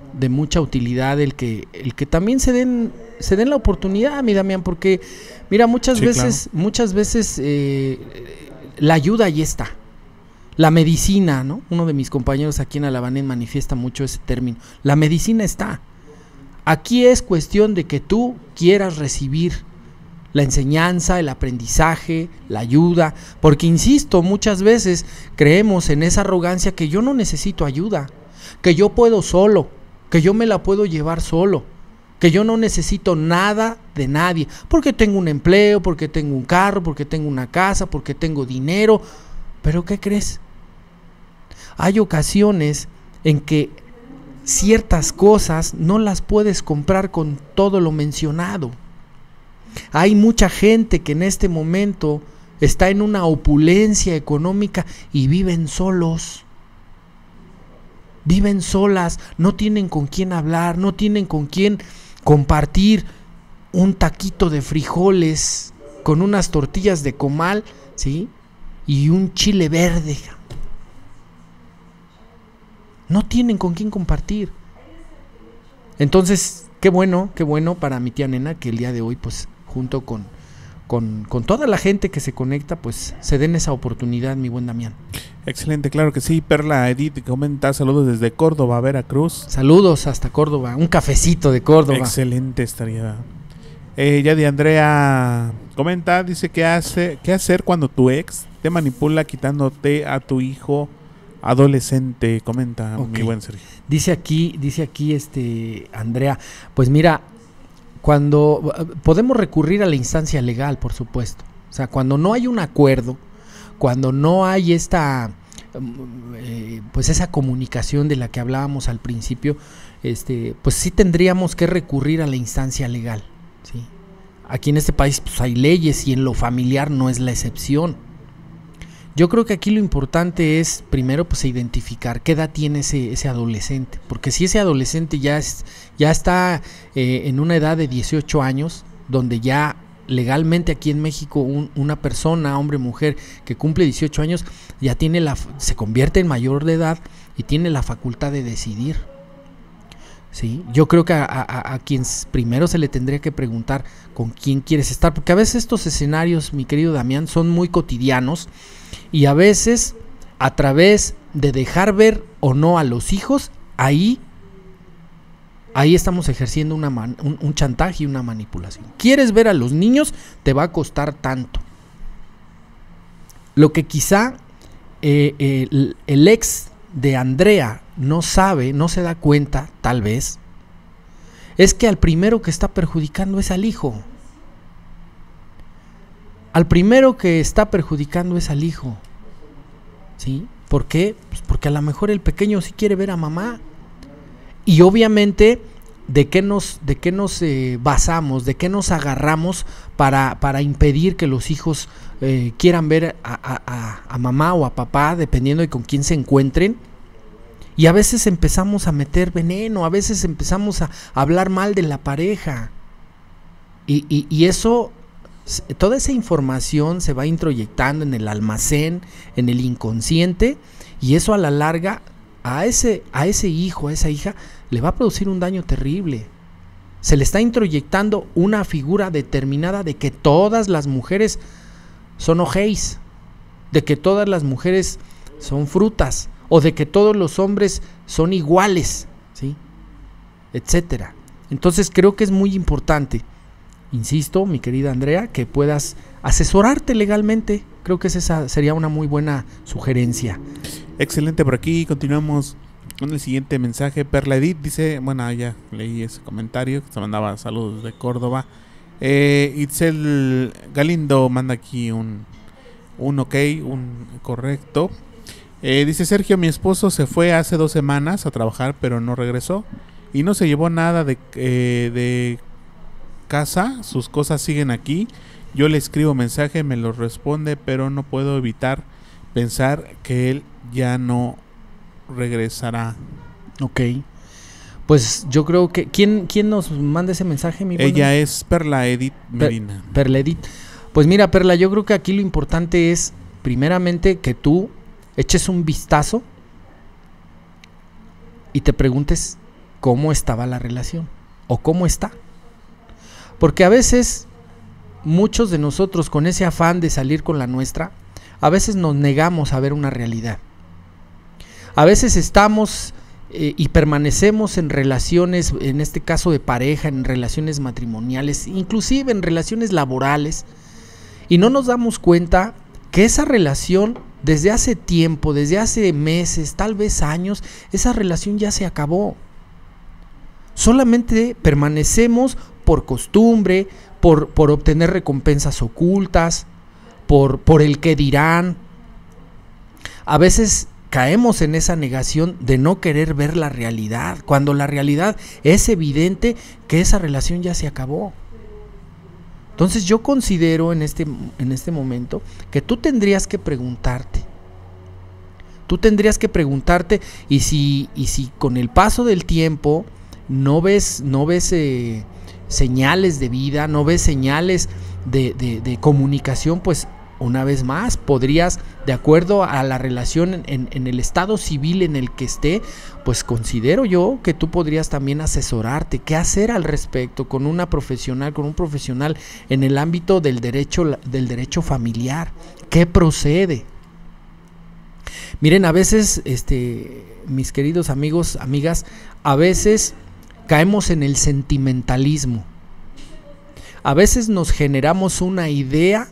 de mucha utilidad el que, el que también se den, se den la oportunidad, mi Damián, porque mira, muchas sí, veces, claro. muchas veces eh, la ayuda ahí está. La medicina, ¿no? Uno de mis compañeros aquí en Alabanet manifiesta mucho ese término. La medicina está. Aquí es cuestión de que tú quieras recibir la enseñanza, el aprendizaje, la ayuda, porque insisto, muchas veces creemos en esa arrogancia que yo no necesito ayuda, que yo puedo solo, que yo me la puedo llevar solo, que yo no necesito nada de nadie, porque tengo un empleo, porque tengo un carro, porque tengo una casa, porque tengo dinero. Pero ¿qué crees? Hay ocasiones en que ciertas cosas no las puedes comprar con todo lo mencionado. Hay mucha gente que en este momento está en una opulencia económica y viven solos. Viven solas, no tienen con quién hablar, no tienen con quién compartir un taquito de frijoles con unas tortillas de comal, ¿sí? Y un chile verde. No tienen con quién compartir. Entonces, qué bueno, qué bueno para mi tía Nena que el día de hoy, pues, junto con, con, con toda la gente que se conecta, pues, se den esa oportunidad, mi buen Damián. Excelente, claro que sí. Perla Edith comenta, saludos desde Córdoba, Veracruz. Saludos hasta Córdoba, un cafecito de Córdoba. Excelente estaría. Eh, ya de Andrea comenta, dice que hace, ¿qué hacer cuando tu ex te manipula quitándote a tu hijo adolescente? Comenta, okay. Mi buen Sergio. Dice aquí, dice aquí este Andrea, pues mira, cuando podemos recurrir a la instancia legal, por supuesto. O sea, cuando no hay un acuerdo, cuando no hay esta eh, pues esa comunicación de la que hablábamos al principio, este, pues sí tendríamos que recurrir a la instancia legal. Sí. Aquí en este país pues hay leyes y en lo familiar no es la excepción. Yo creo que aquí lo importante es primero pues identificar qué edad tiene ese, ese adolescente, porque si ese adolescente ya, es, ya está eh, en una edad de dieciocho años, donde ya legalmente aquí en México un, una persona, hombre o mujer que cumple dieciocho años ya tiene la, se convierte en mayor de edad y tiene la facultad de decidir. Sí, yo creo que a, a, a quien primero se le tendría que preguntar con quién quieres estar, porque a veces estos escenarios, mi querido Damián, son muy cotidianos y a veces a través de dejar ver o no a los hijos, ahí, ahí estamos ejerciendo una man, un, un chantaje y una manipulación. ¿Quieres ver a los niños? Te va a costar tanto. Lo que quizá eh, el, el ex de Andrea no sabe, no se da cuenta, tal vez, es que al primero que está perjudicando es al hijo. Al primero que está perjudicando es al hijo. ¿Sí? ¿Por qué? Pues porque a lo mejor el pequeño sí quiere ver a mamá. Y obviamente, ¿de qué nos, de qué nos eh, basamos, de qué nos agarramos para, para impedir que los hijos eh, quieran ver a, a, a, a mamá o a papá, dependiendo de con quién se encuentren? Y a veces empezamos a meter veneno, a veces empezamos a hablar mal de la pareja. Y, y, y eso, toda esa información se va introyectando en el almacén, en el inconsciente, y eso a la larga a ese, a ese hijo, a esa hija, le va a producir un daño terrible. Se le está introyectando una figura determinada de que todas las mujeres son ojéis, de que todas las mujeres son frutas, o de que todos los hombres son iguales, ¿sí? Etcétera. Entonces creo que es muy importante, insisto, mi querida Andrea, que puedas asesorarte legalmente. Creo que esa sería una muy buena sugerencia. Excelente, por aquí continuamos con el siguiente mensaje. Perla Edith dice, bueno, ya leí ese comentario, se mandaba saludos de Córdoba. Eh, Itzel Galindo manda aquí un, un ok, un correcto. Eh, dice Sergio, mi esposo se fue hace dos semanas a trabajar, pero no regresó y no se llevó nada de, eh, de casa, sus cosas siguen aquí. Yo le escribo mensaje, me lo responde, pero no puedo evitar pensar que él ya no regresará. Ok, pues yo creo que ¿quién, quién nos manda ese mensaje? Mi Ella buena? Es Perla Edith Medina. Per, Perla Edith. Pues mira, Perla, yo creo que aquí lo importante es primeramente que tú eches un vistazo y te preguntes cómo estaba la relación o cómo está. Porque a veces muchos de nosotros, con ese afán de salir con la nuestra, a veces nos negamos a ver una realidad. A veces estamos eh, y permanecemos en relaciones, en este caso de pareja, en relaciones matrimoniales, inclusive en relaciones laborales, y no nos damos cuenta que esa relación desde hace tiempo, desde hace meses, tal vez años, esa relación ya se acabó. Solamente permanecemos por costumbre, por, por obtener recompensas ocultas, por, por el que dirán. A veces caemos en esa negación de no querer ver la realidad, cuando la realidad es evidente que esa relación ya se acabó. Entonces yo considero en este, en este momento que tú tendrías que preguntarte, tú tendrías que preguntarte y si, y si con el paso del tiempo no ves, no ves eh, señales de vida, no ves señales de, de, de comunicación, pues una vez más podrías, de acuerdo a la relación en, en el estado civil en el que esté, pues considero yo que tú podrías también asesorarte, qué hacer al respecto con una profesional, con un profesional en el ámbito del derecho, del derecho familiar, qué procede. Miren, a veces, este, mis queridos amigos, amigas, a veces caemos en el sentimentalismo. A veces nos generamos una idea,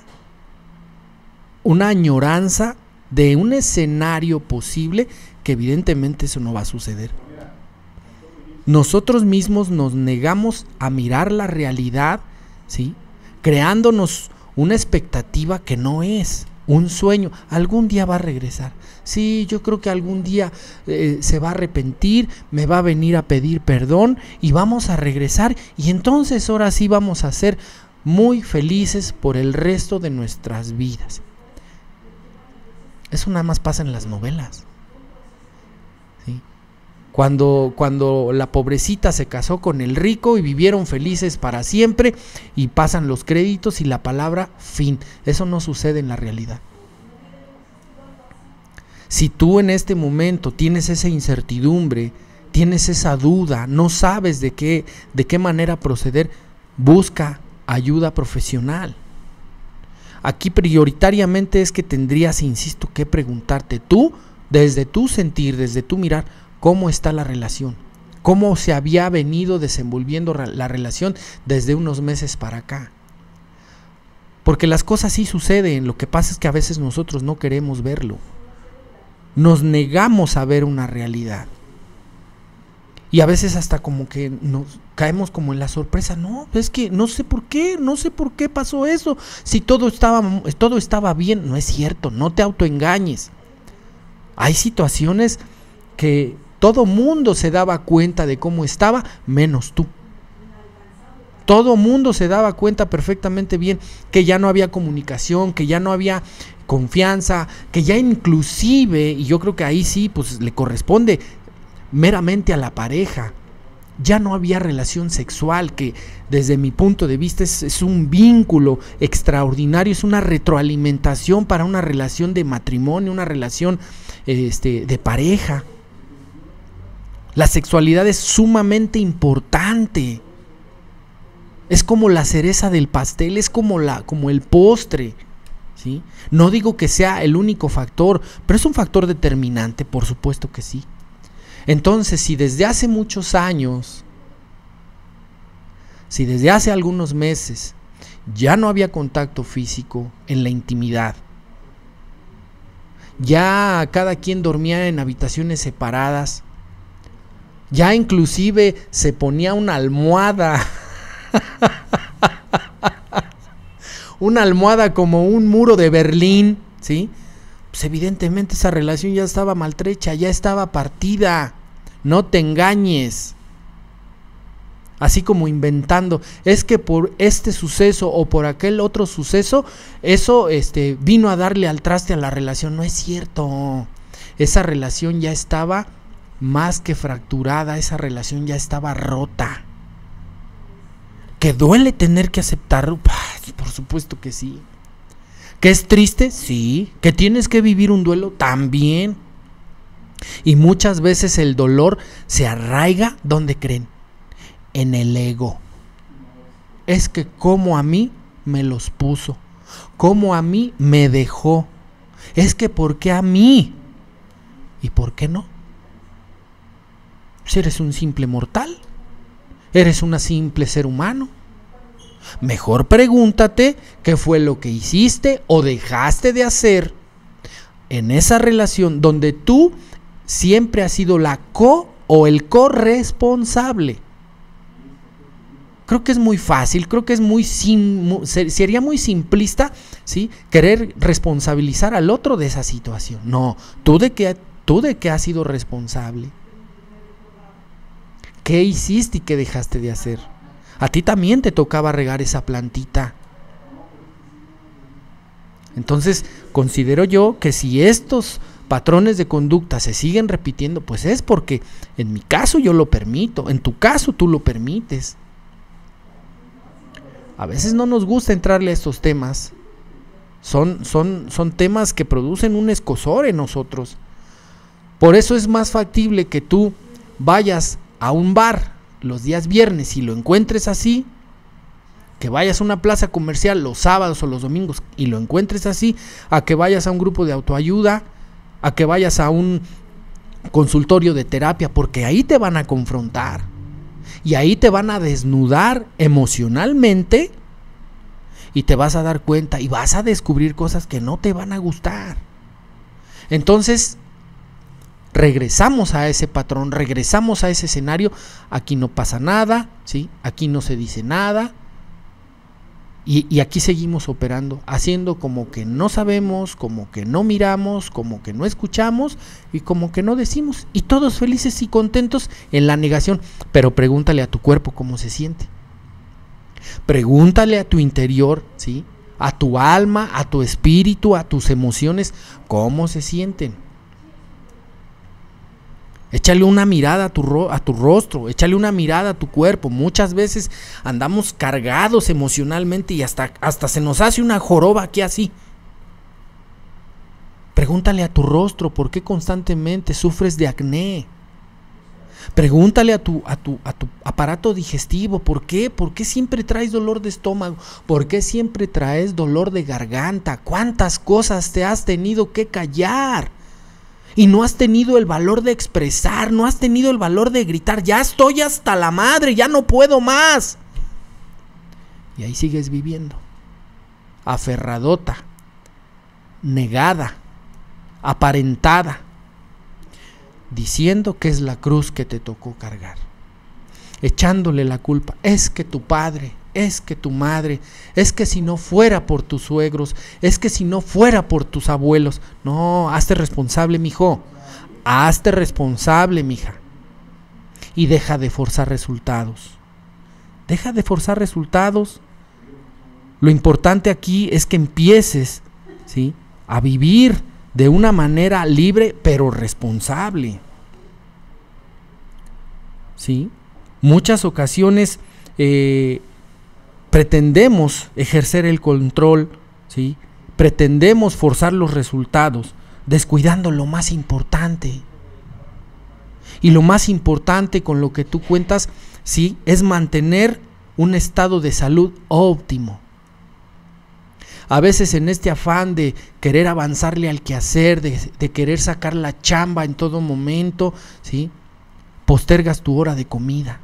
una añoranza de un escenario posible que evidentemente eso no va a suceder. Nosotros mismos nos negamos a mirar la realidad, ¿sí? Creándonos una expectativa que no es, un sueño. Algún día va a regresar. Sí, yo creo que algún día eh, se va a arrepentir, me va a venir a pedir perdón y vamos a regresar y entonces ahora sí vamos a ser muy felices por el resto de nuestras vidas. Eso nada más pasa en las novelas, ¿sí? Cuando, cuando la pobrecita se casó con el rico y vivieron felices para siempre y pasan los créditos y la palabra fin. Eso no sucede en la realidad. Si tú en este momento tienes esa incertidumbre, tienes esa duda, no sabes de qué, de qué manera proceder, busca ayuda profesional. Aquí prioritariamente es que tendrías, insisto, que preguntarte tú, desde tu sentir, desde tu mirar, cómo está la relación, cómo se había venido desenvolviendo la relación desde unos meses para acá. Porque las cosas sí suceden, lo que pasa es que a veces nosotros no queremos verlo. Nos negamos a ver una realidad. Y a veces hasta como que nos caemos como en la sorpresa. No, es que no sé por qué, no sé por qué pasó eso. Si todo estaba, todo estaba bien. No es cierto, no te autoengañes. Hay situaciones que todo mundo se daba cuenta de cómo estaba, menos tú. Todo mundo se daba cuenta perfectamente bien que ya no había comunicación, que ya no había confianza, que ya inclusive, y yo creo que ahí sí, pues le corresponde meramente a la pareja, ya no había relación sexual, que desde mi punto de vista es, es un vínculo extraordinario, es una retroalimentación para una relación de matrimonio, una relación este, de pareja. La sexualidad es sumamente importante, es como la cereza del pastel, es como, la, como el postre, ¿sí? No digo que sea el único factor, pero es un factor determinante, por supuesto que sí. Entonces, si desde hace muchos años, si desde hace algunos meses ya no había contacto físico en la intimidad, ya cada quien dormía en habitaciones separadas, ya inclusive se ponía una almohada, una almohada como un muro de Berlín, ¿sí? Pues evidentemente esa relación ya estaba maltrecha, ya estaba partida. No te engañes. Así como inventando, es que por este suceso o por aquel otro suceso, eso este, vino a darle al traste a la relación. No es cierto. Esa relación ya estaba más que fracturada, esa relación ya estaba rota. ¿Que duele tener que aceptarlo? Ay, por supuesto que sí. ¿Que es triste? Sí. ¿Que tienes que vivir un duelo? También. Y muchas veces el dolor se arraiga, ¿dónde creen? En el ego. Es que como a mí me los puso, como a mí me dejó, es que ¿por qué a mí? ¿Y por qué no? Si eres un simple mortal, eres una simple ser humano. Mejor pregúntate qué fue lo que hiciste o dejaste de hacer en esa relación donde tú siempre has sido la co o el corresponsable. Creo que es muy fácil, creo que es muy sim, sería muy simplista, ¿sí?, querer responsabilizar al otro de esa situación. No, tú de qué, tú de qué has sido responsable. ¿Qué hiciste y qué dejaste de hacer? A ti también te tocaba regar esa plantita. Entonces, considero yo que si estos patrones de conducta se siguen repitiendo, pues es porque en mi caso yo lo permito, en tu caso tú lo permites. A veces no nos gusta entrarle a estos temas. Son, son, son temas que producen un escozor en nosotros. Por eso es más factible que tú vayas a un bar los días viernes y lo encuentres así, que vayas a una plaza comercial los sábados o los domingos y lo encuentres así, a que vayas a un grupo de autoayuda, a que vayas a un consultorio de terapia, porque ahí te van a confrontar y ahí te van a desnudar emocionalmente y te vas a dar cuenta y vas a descubrir cosas que no te van a gustar. Entonces regresamos a ese patrón, regresamos a ese escenario. Aquí no pasa nada, ¿sí? Aquí no se dice nada. Y, y aquí seguimos operando, haciendo como que no sabemos, como que no miramos, como que no escuchamos y como que no decimos. Y todos felices y contentos en la negación. Pero pregúntale a tu cuerpo cómo se siente. Pregúntale a tu interior, ¿sí?, a tu alma, a tu espíritu, a tus emociones, cómo se sienten. Échale una mirada a tu, ro- a tu rostro, échale una mirada a tu cuerpo. Muchas veces andamos cargados emocionalmente y hasta, hasta se nos hace una joroba aquí así. Pregúntale a tu rostro por qué constantemente sufres de acné. Pregúntale a tu, a tu, a tu aparato digestivo, ¿por qué? ¿Por qué siempre traes dolor de estómago? ¿Por qué siempre traes dolor de garganta? ¿Cuántas cosas te has tenido que callar? Y no has tenido el valor de expresar, no has tenido el valor de gritar, ya estoy hasta la madre, ya no puedo más. Y ahí sigues viviendo, aferradota, negada, aparentada, diciendo que es la cruz que te tocó cargar, echándole la culpa. Es que tu padre, es que tu madre, es que si no fuera por tus suegros, es que si no fuera por tus abuelos. No, hazte responsable, mijo, hazte responsable, mija, y deja de forzar resultados, deja de forzar resultados. Lo importante aquí es que empieces, ¿sí?, a vivir de una manera libre pero responsable, ¿sí? Muchas ocasiones eh, pretendemos ejercer el control, ¿sí?, pretendemos forzar los resultados, descuidando lo más importante. Y lo más importante con lo que tú cuentas, ¿sí?, es mantener un estado de salud óptimo. A veces en este afán de querer avanzarle al quehacer, de, de querer sacar la chamba en todo momento, ¿sí?, postergas tu hora de comida.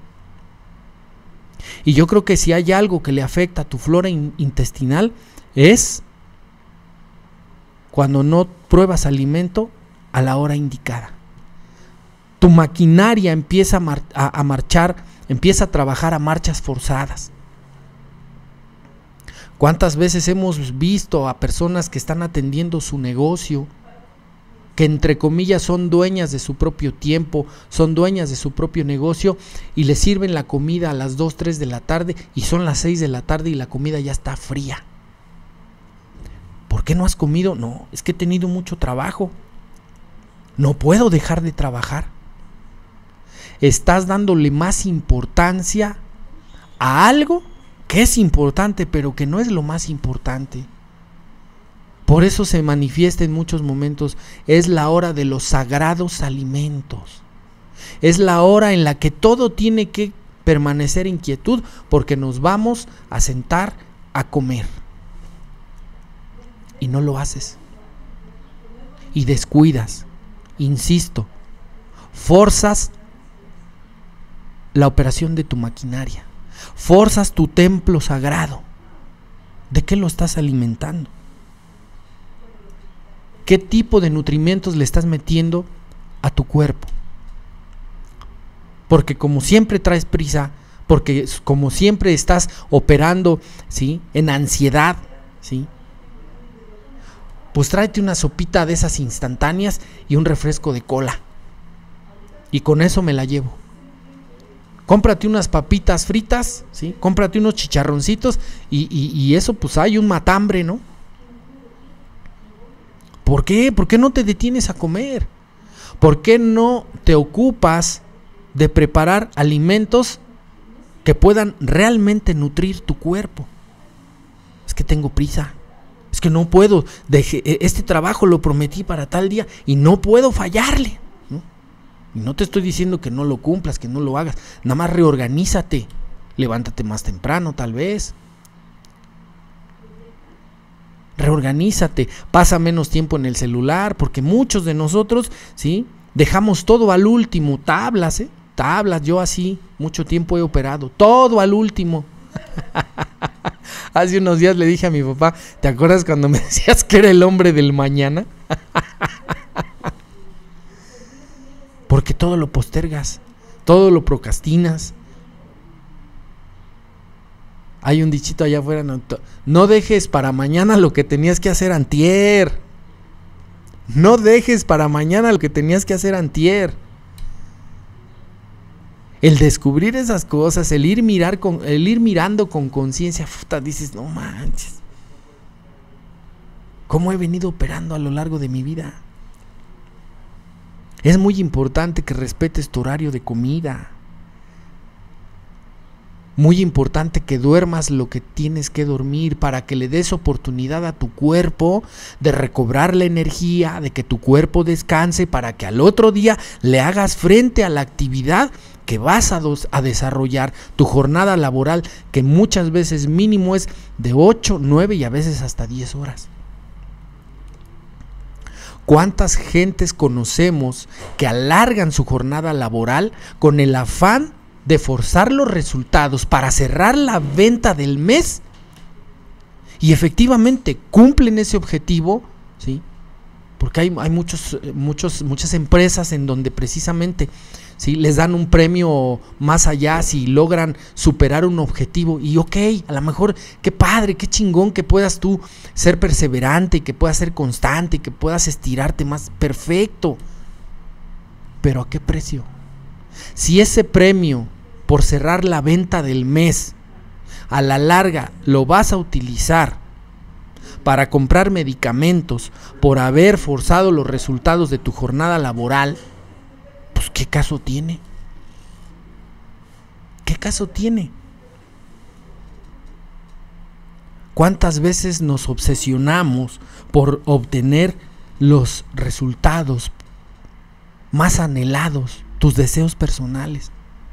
Y yo creo que si hay algo que le afecta a tu flora in- intestinal es cuando no pruebas alimento a la hora indicada. Tu maquinaria empieza a, mar- a, a marchar, empieza a trabajar a marchas forzadas. ¿Cuántas veces hemos visto a personas que están atendiendo su negocio, que entre comillas son dueñas de su propio tiempo, son dueñas de su propio negocio, y les sirven la comida a las dos, tres de la tarde y son las seis de la tarde y la comida ya está fría? ¿Por qué no has comido? No, es que he tenido mucho trabajo. No puedo dejar de trabajar. Estás dándole más importancia a algo que es importante, pero que no es lo más importante. Por eso se manifiesta en muchos momentos, es la hora de los sagrados alimentos. Es la hora en la que todo tiene que permanecer en quietud porque nos vamos a sentar a comer. Y no lo haces. Y descuidas, insisto, forzas la operación de tu maquinaria, forzas tu templo sagrado. ¿De qué lo estás alimentando? ¿Qué tipo de nutrimentos le estás metiendo a tu cuerpo? Porque como siempre traes prisa, porque como siempre estás operando, ¿sí?, en ansiedad, ¿sí?, pues tráete una sopita de esas instantáneas y un refresco de cola. Y con eso me la llevo. Cómprate unas papitas fritas, ¿sí? Cómprate unos chicharroncitos y, y, y eso pues hay un matambre, ¿no? ¿Por qué? ¿Por qué no te detienes a comer? ¿Por qué no te ocupas de preparar alimentos que puedan realmente nutrir tu cuerpo? Es que tengo prisa. Es que no puedo, dejé, este trabajo lo prometí para tal día y no puedo fallarle, ¿no? Y no te estoy diciendo que no lo cumplas, que no lo hagas, nada más reorganízate, levántate más temprano tal vez, reorganízate, pasa menos tiempo en el celular, porque muchos de nosotros, ¿sí?, dejamos todo al último, tablas, ¿eh? tablas, yo así mucho tiempo he operado, todo al último. Hace unos días le dije a mi papá, ¿te acuerdas cuando me decías que era el hombre del mañana? Porque todo lo postergas, todo lo procrastinas. Hay un dichito allá afuera, no, no dejes para mañana lo que tenías que hacer antier. No dejes para mañana lo que tenías que hacer antier. El descubrir esas cosas, el ir mirar con, el ir mirando con conciencia, dices, no manches, ¿cómo he venido operando a lo largo de mi vida? Es muy importante que respetes tu horario de comida. Muy importante que duermas lo que tienes que dormir para que le des oportunidad a tu cuerpo de recobrar la energía, de que tu cuerpo descanse para que al otro día le hagas frente a la actividad que vas a, dos, a desarrollar, tu jornada laboral, que muchas veces mínimo es de ocho, nueve y a veces hasta diez horas. ¿Cuántas gentes conocemos que alargan su jornada laboral con el afán de forzar los resultados para cerrar la venta del mes? Y efectivamente cumplen ese objetivo, ¿sí? Porque hay, hay muchos, muchos, muchas empresas en donde precisamente, ¿sí?, les dan un premio más allá si logran superar un objetivo. Y ok, a lo mejor qué padre, qué chingón que puedas tú ser perseverante, que puedas ser constante, que puedas estirarte más, perfecto. Pero ¿a qué precio? Si ese premio por cerrar la venta del mes a la larga lo vas a utilizar para comprar medicamentos por haber forzado los resultados de tu jornada laboral, pues ¿qué caso tiene? ¿Qué caso tiene? ¿Cuántas veces nos obsesionamos por obtener los resultados más anhelados, tus deseos personales?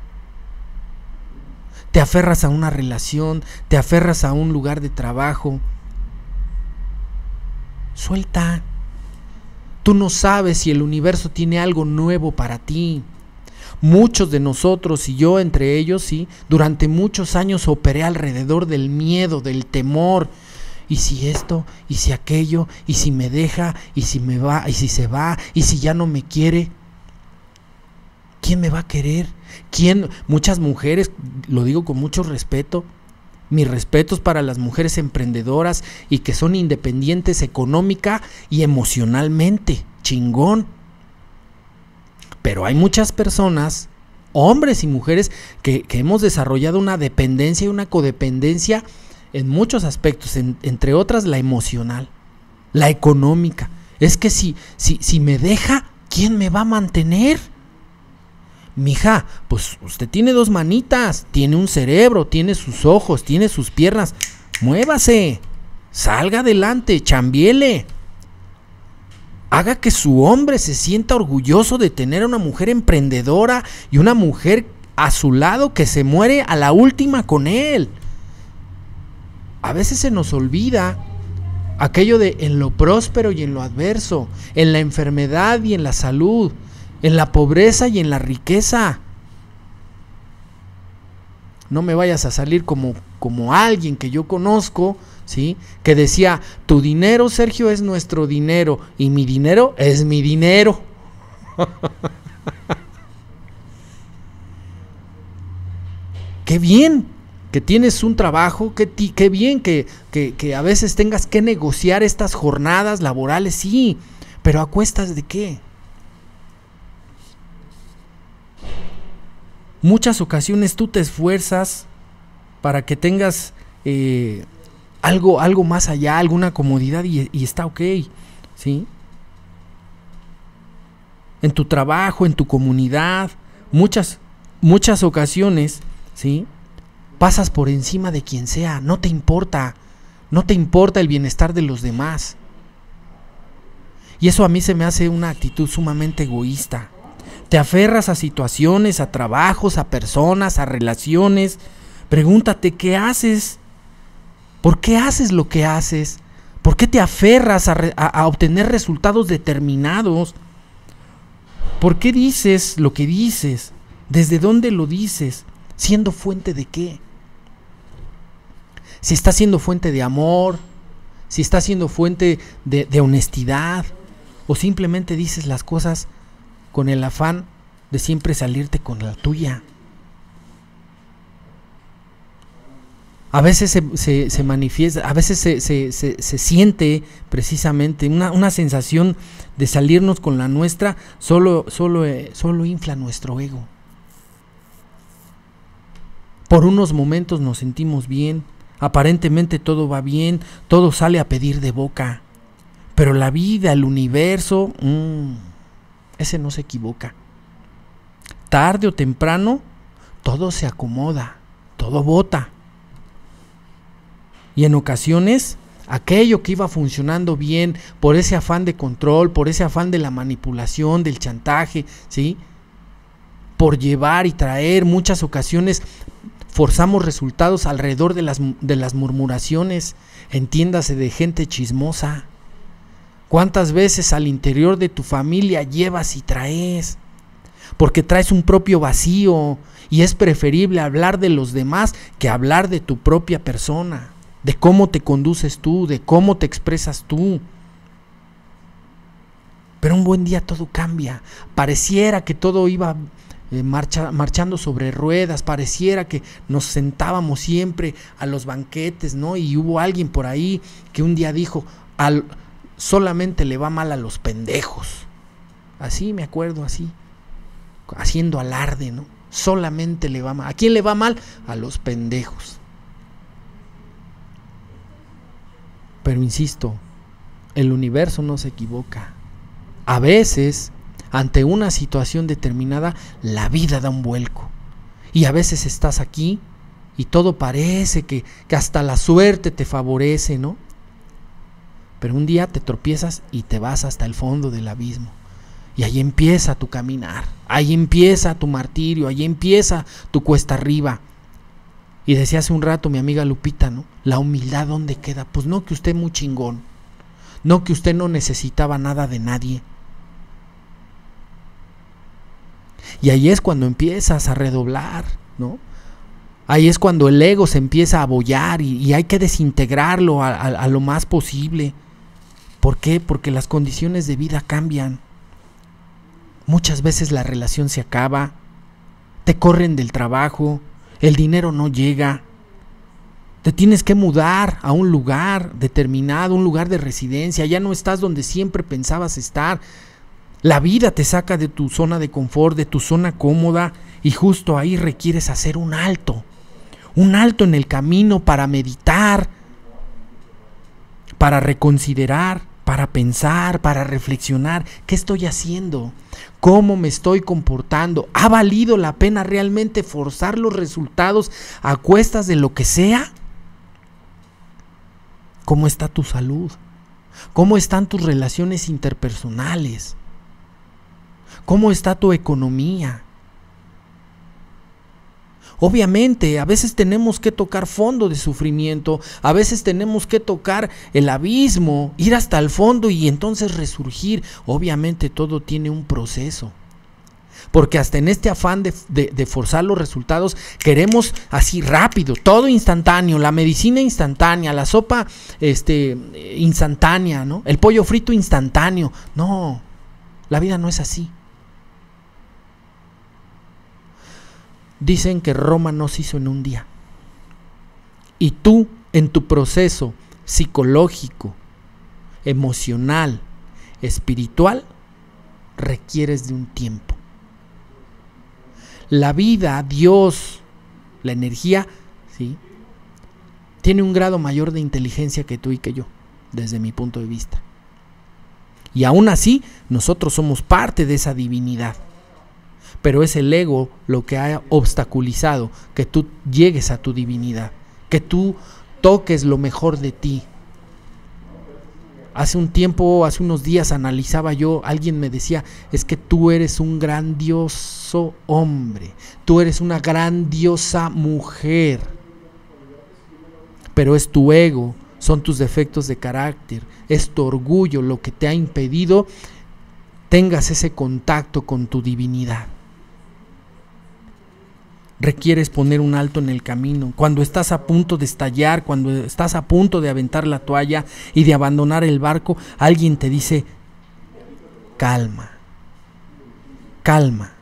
Te aferras a una relación, te aferras a un lugar de trabajo. Suelta. Tú no sabes si el universo tiene algo nuevo para ti. Muchos de nosotros, y yo entre ellos, sí, durante muchos años operé alrededor del miedo, del temor. Y si esto, y si aquello, y si me deja, y si me va, y si se va, y si ya no me quiere. ¿Quién me va a querer? ¿Quién? Muchas mujeres, lo digo con mucho respeto, mis respetos para las mujeres emprendedoras y que son independientes económica y emocionalmente, chingón. Pero hay muchas personas, hombres y mujeres, que, que hemos desarrollado una dependencia y una codependencia en muchos aspectos, en, entre otras la emocional, la económica. Es que si, si, si me deja, ¿quién me va a mantener? Mija, pues usted tiene dos manitas, tiene un cerebro, tiene sus ojos, tiene sus piernas, muévase, salga adelante, chambiele. Haga que su hombre se sienta orgulloso de tener a una mujer emprendedora y una mujer a su lado que se muere a la última con él. A veces se nos olvida aquello de en lo próspero y en lo adverso, en la enfermedad y en la salud, en la pobreza y en la riqueza. No me vayas a salir como, como alguien que yo conozco, ¿sí? Que decía, tu dinero, Sergio, es nuestro dinero y mi dinero es mi dinero. Qué bien que tienes un trabajo, qué, ti, qué bien que, que, que a veces tengas que negociar estas jornadas laborales, sí, pero ¿a cuestas de qué? Muchas ocasiones tú te esfuerzas para que tengas eh, algo, algo más allá, alguna comodidad y, y está ok, ¿sí? En tu trabajo, en tu comunidad, muchas, muchas ocasiones, ¿sí? Pasas por encima de quien sea, no te importa, no te importa el bienestar de los demás. Y eso a mí se me hace una actitud sumamente egoísta. Te aferras a situaciones, a trabajos, a personas, a relaciones. Pregúntate, ¿qué haces? ¿Por qué haces lo que haces? ¿Por qué te aferras a, re, a, a obtener resultados determinados? ¿Por qué dices lo que dices? ¿Desde dónde lo dices? ¿Siendo fuente de qué? Si está siendo fuente de amor, si está siendo fuente de, de honestidad, o simplemente dices las cosas con el afán de siempre salirte con la tuya. A veces se, se, se manifiesta, a veces se, se, se, se siente precisamente una, una sensación de salirnos con la nuestra, solo, solo, eh, solo infla nuestro ego. Por unos momentos nos sentimos bien, aparentemente todo va bien, todo sale a pedir de boca, pero la vida, el universo, mmm, ese no se equivoca. Tarde o temprano, todo se acomoda, todo bota. Y en ocasiones, aquello que iba funcionando bien, por ese afán de control, por ese afán de la manipulación, del chantaje, ¿sí? Por llevar y traer, muchas ocasiones forzamos resultados alrededor de las, de las murmuraciones, entiéndase, de gente chismosa. ¿Cuántas veces al interior de tu familia llevas y traes? Porque traes un propio vacío y es preferible hablar de los demás que hablar de tu propia persona, de cómo te conduces tú, de cómo te expresas tú. Pero un buen día todo cambia. Pareciera que todo iba eh, marcha, marchando sobre ruedas, pareciera que nos sentábamos siempre a los banquetes, ¿no? Y hubo alguien por ahí que un día dijo, al solamente le va mal a los pendejos. Así me acuerdo, así, haciendo alarde, ¿no? Solamente le va mal. ¿A quién le va mal? A los pendejos. Pero insisto, el universo no se equivoca. A veces, ante una situación determinada, la vida da un vuelco. Y a veces estás aquí y todo parece que, que hasta la suerte te favorece, ¿no? Pero un día te tropiezas y te vas hasta el fondo del abismo. Y ahí empieza tu caminar, ahí empieza tu martirio, ahí empieza tu cuesta arriba. Y decía hace un rato mi amiga Lupita, ¿no? La humildad, ¿dónde queda? Pues no, que usted muy chingón, no, que usted no necesitaba nada de nadie. Y ahí es cuando empiezas a redoblar, ¿no? Ahí es cuando el ego se empieza a bollar y, y hay que desintegrarlo a, a, a lo más posible. ¿Por qué? Porque las condiciones de vida cambian. Muchas veces la relación se acaba, te corren del trabajo, el dinero no llega, te tienes que mudar a un lugar determinado, un lugar de residencia, ya no estás donde siempre pensabas estar. La vida te saca de tu zona de confort, de tu zona cómoda, y justo ahí requieres hacer un alto, un alto en el camino para meditar, para reconsiderar, para pensar, para reflexionar. ¿Qué estoy haciendo? ¿Cómo me estoy comportando? ¿Ha valido la pena realmente forzar los resultados a cuestas de lo que sea? ¿Cómo está tu salud? ¿Cómo están tus relaciones interpersonales? ¿Cómo está tu economía? Obviamente, a veces tenemos que tocar fondo de sufrimiento, a veces tenemos que tocar el abismo, ir hasta el fondo y entonces resurgir. Obviamente todo tiene un proceso, porque hasta en este afán de, de, de forzar los resultados, queremos así rápido, todo instantáneo, la medicina instantánea, la sopa este, instantánea, ¿no? El pollo frito instantáneo. No, la vida no es así. Dicen que Roma no se hizo en un día. Y tú, en tu proceso psicológico, emocional, espiritual, requieres de un tiempo. La vida, Dios, la energía, ¿sí?, tiene un grado mayor de inteligencia que tú y que yo, desde mi punto de vista. Y aún así, nosotros somos parte de esa divinidad. Pero es el ego lo que ha obstaculizado que tú llegues a tu divinidad, que tú toques lo mejor de ti. Hace un tiempo, hace unos días analizaba yo, alguien me decía, es que tú eres un grandioso hombre, tú eres una grandiosa mujer, pero es tu ego, son tus defectos de carácter, es tu orgullo lo que te ha impedido tengas ese contacto con tu divinidad. Requieres poner un alto en el camino. Cuando estás a punto de estallar, cuando estás a punto de aventar la toalla y de abandonar el barco, alguien te dice, calma, calma,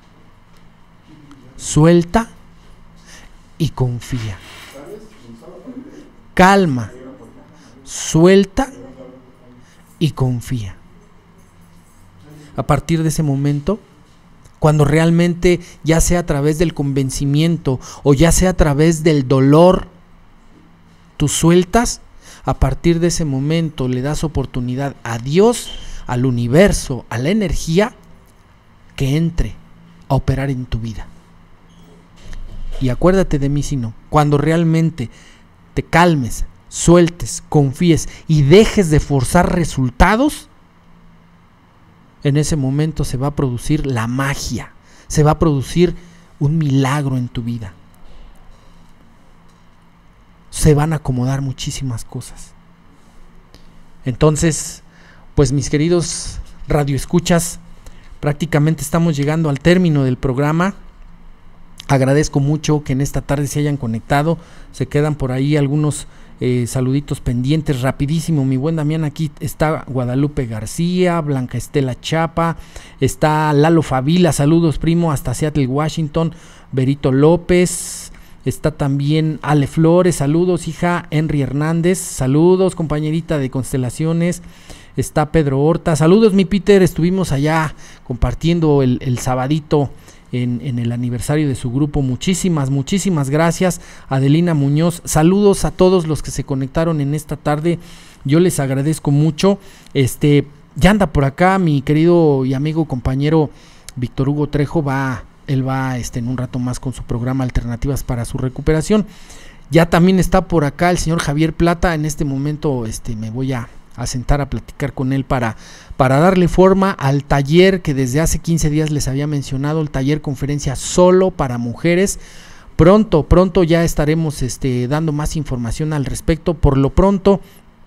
suelta y confía. Calma, suelta y confía. A partir de ese momento, cuando realmente, ya sea a través del convencimiento o ya sea a través del dolor, tú sueltas, a partir de ese momento le das oportunidad a Dios, al universo, a la energía, que entre a operar en tu vida. Y acuérdate de mí si no, cuando realmente te calmes, sueltes, confíes y dejes de forzar resultados, en ese momento se va a producir la magia, se va a producir un milagro en tu vida. Se van a acomodar muchísimas cosas. Entonces, pues mis queridos radioescuchas, prácticamente estamos llegando al término del programa. Agradezco mucho que en esta tarde se hayan conectado. Se quedan por ahí algunos Eh, saluditos pendientes, rapidísimo, mi buen Damián. Aquí está Guadalupe García, Blanca Estela Chapa, está Lalo Favila, saludos primo, hasta Seattle, Washington. Berito López, está también Ale Flores, saludos hija. Henry Hernández, saludos compañerita de Constelaciones. Está Pedro Horta, saludos mi Peter, estuvimos allá compartiendo el, el sabadito En, en el aniversario de su grupo. Muchísimas, muchísimas gracias. Adelina Muñoz, saludos a todos los que se conectaron en esta tarde. Yo les agradezco mucho. Este, ya anda por acá mi querido y amigo compañero Víctor Hugo Trejo. Va, él va este, en un rato más con su programa Alternativas para su recuperación. Ya también está por acá el señor Javier Plata. En este momento este, me voy a a sentar a platicar con él para, para darle forma al taller que desde hace quince días les había mencionado, el taller conferencia solo para mujeres. Pronto, pronto ya estaremos este, dando más información al respecto. Por lo pronto,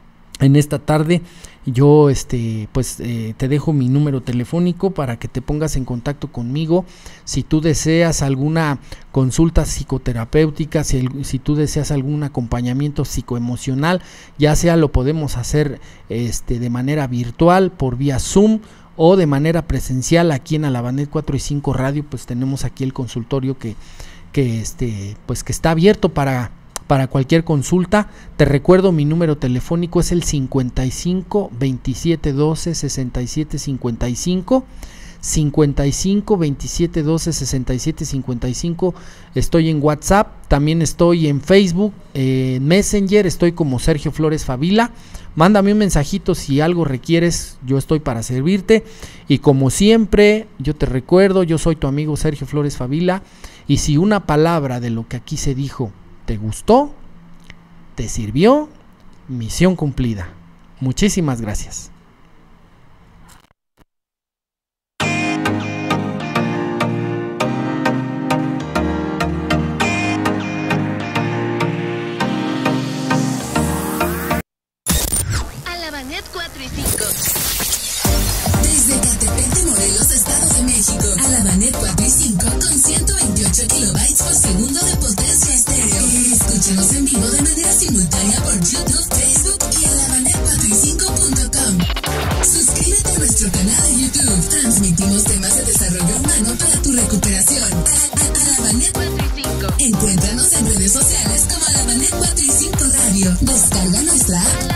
en esta tarde, yo este, pues eh, te dejo mi número telefónico para que te pongas en contacto conmigo. Si tú deseas alguna consulta psicoterapéutica, si, si tú deseas algún acompañamiento psicoemocional, ya sea lo podemos hacer este, de manera virtual, por vía Zoom, o de manera presencial aquí en Alabanet cuatro y cinco Radio. Pues tenemos aquí el consultorio que, que, este, pues, que está abierto para Para cualquier consulta. Te recuerdo, mi número telefónico es el cincuenta y cinco, veintisiete doce, sesenta y siete cincuenta y cinco, cincuenta y cinco, veintisiete doce, sesenta y siete cincuenta y cinco. Estoy en WhatsApp, también estoy en Facebook, eh, en Messenger, estoy como Sergio Flores Favila. Mándame un mensajito si algo requieres, yo estoy para servirte. Y como siempre, yo te recuerdo, yo soy tu amigo Sergio Flores Favila. Y si una palabra de lo que aquí se dijo te gustó, te sirvió, misión cumplida. Muchísimas gracias. Alabanet cuatro y cinco. Desde Catepec de Morelos, Estado de México. Alabanet cuatro y cinco con ciento veintiocho kilobytes por segundo de potencia estéreo. Escúchanos en vivo de manera simultánea por YouTube, Facebook y alabanet cuatro y cinco punto com. Suscríbete a nuestro canal de YouTube. Transmitimos temas de desarrollo humano para tu recuperación. Alabanet cuatro y cinco. Encuéntranos en redes sociales como Alabanet cuatro y cinco Radio. Descarga nuestra app.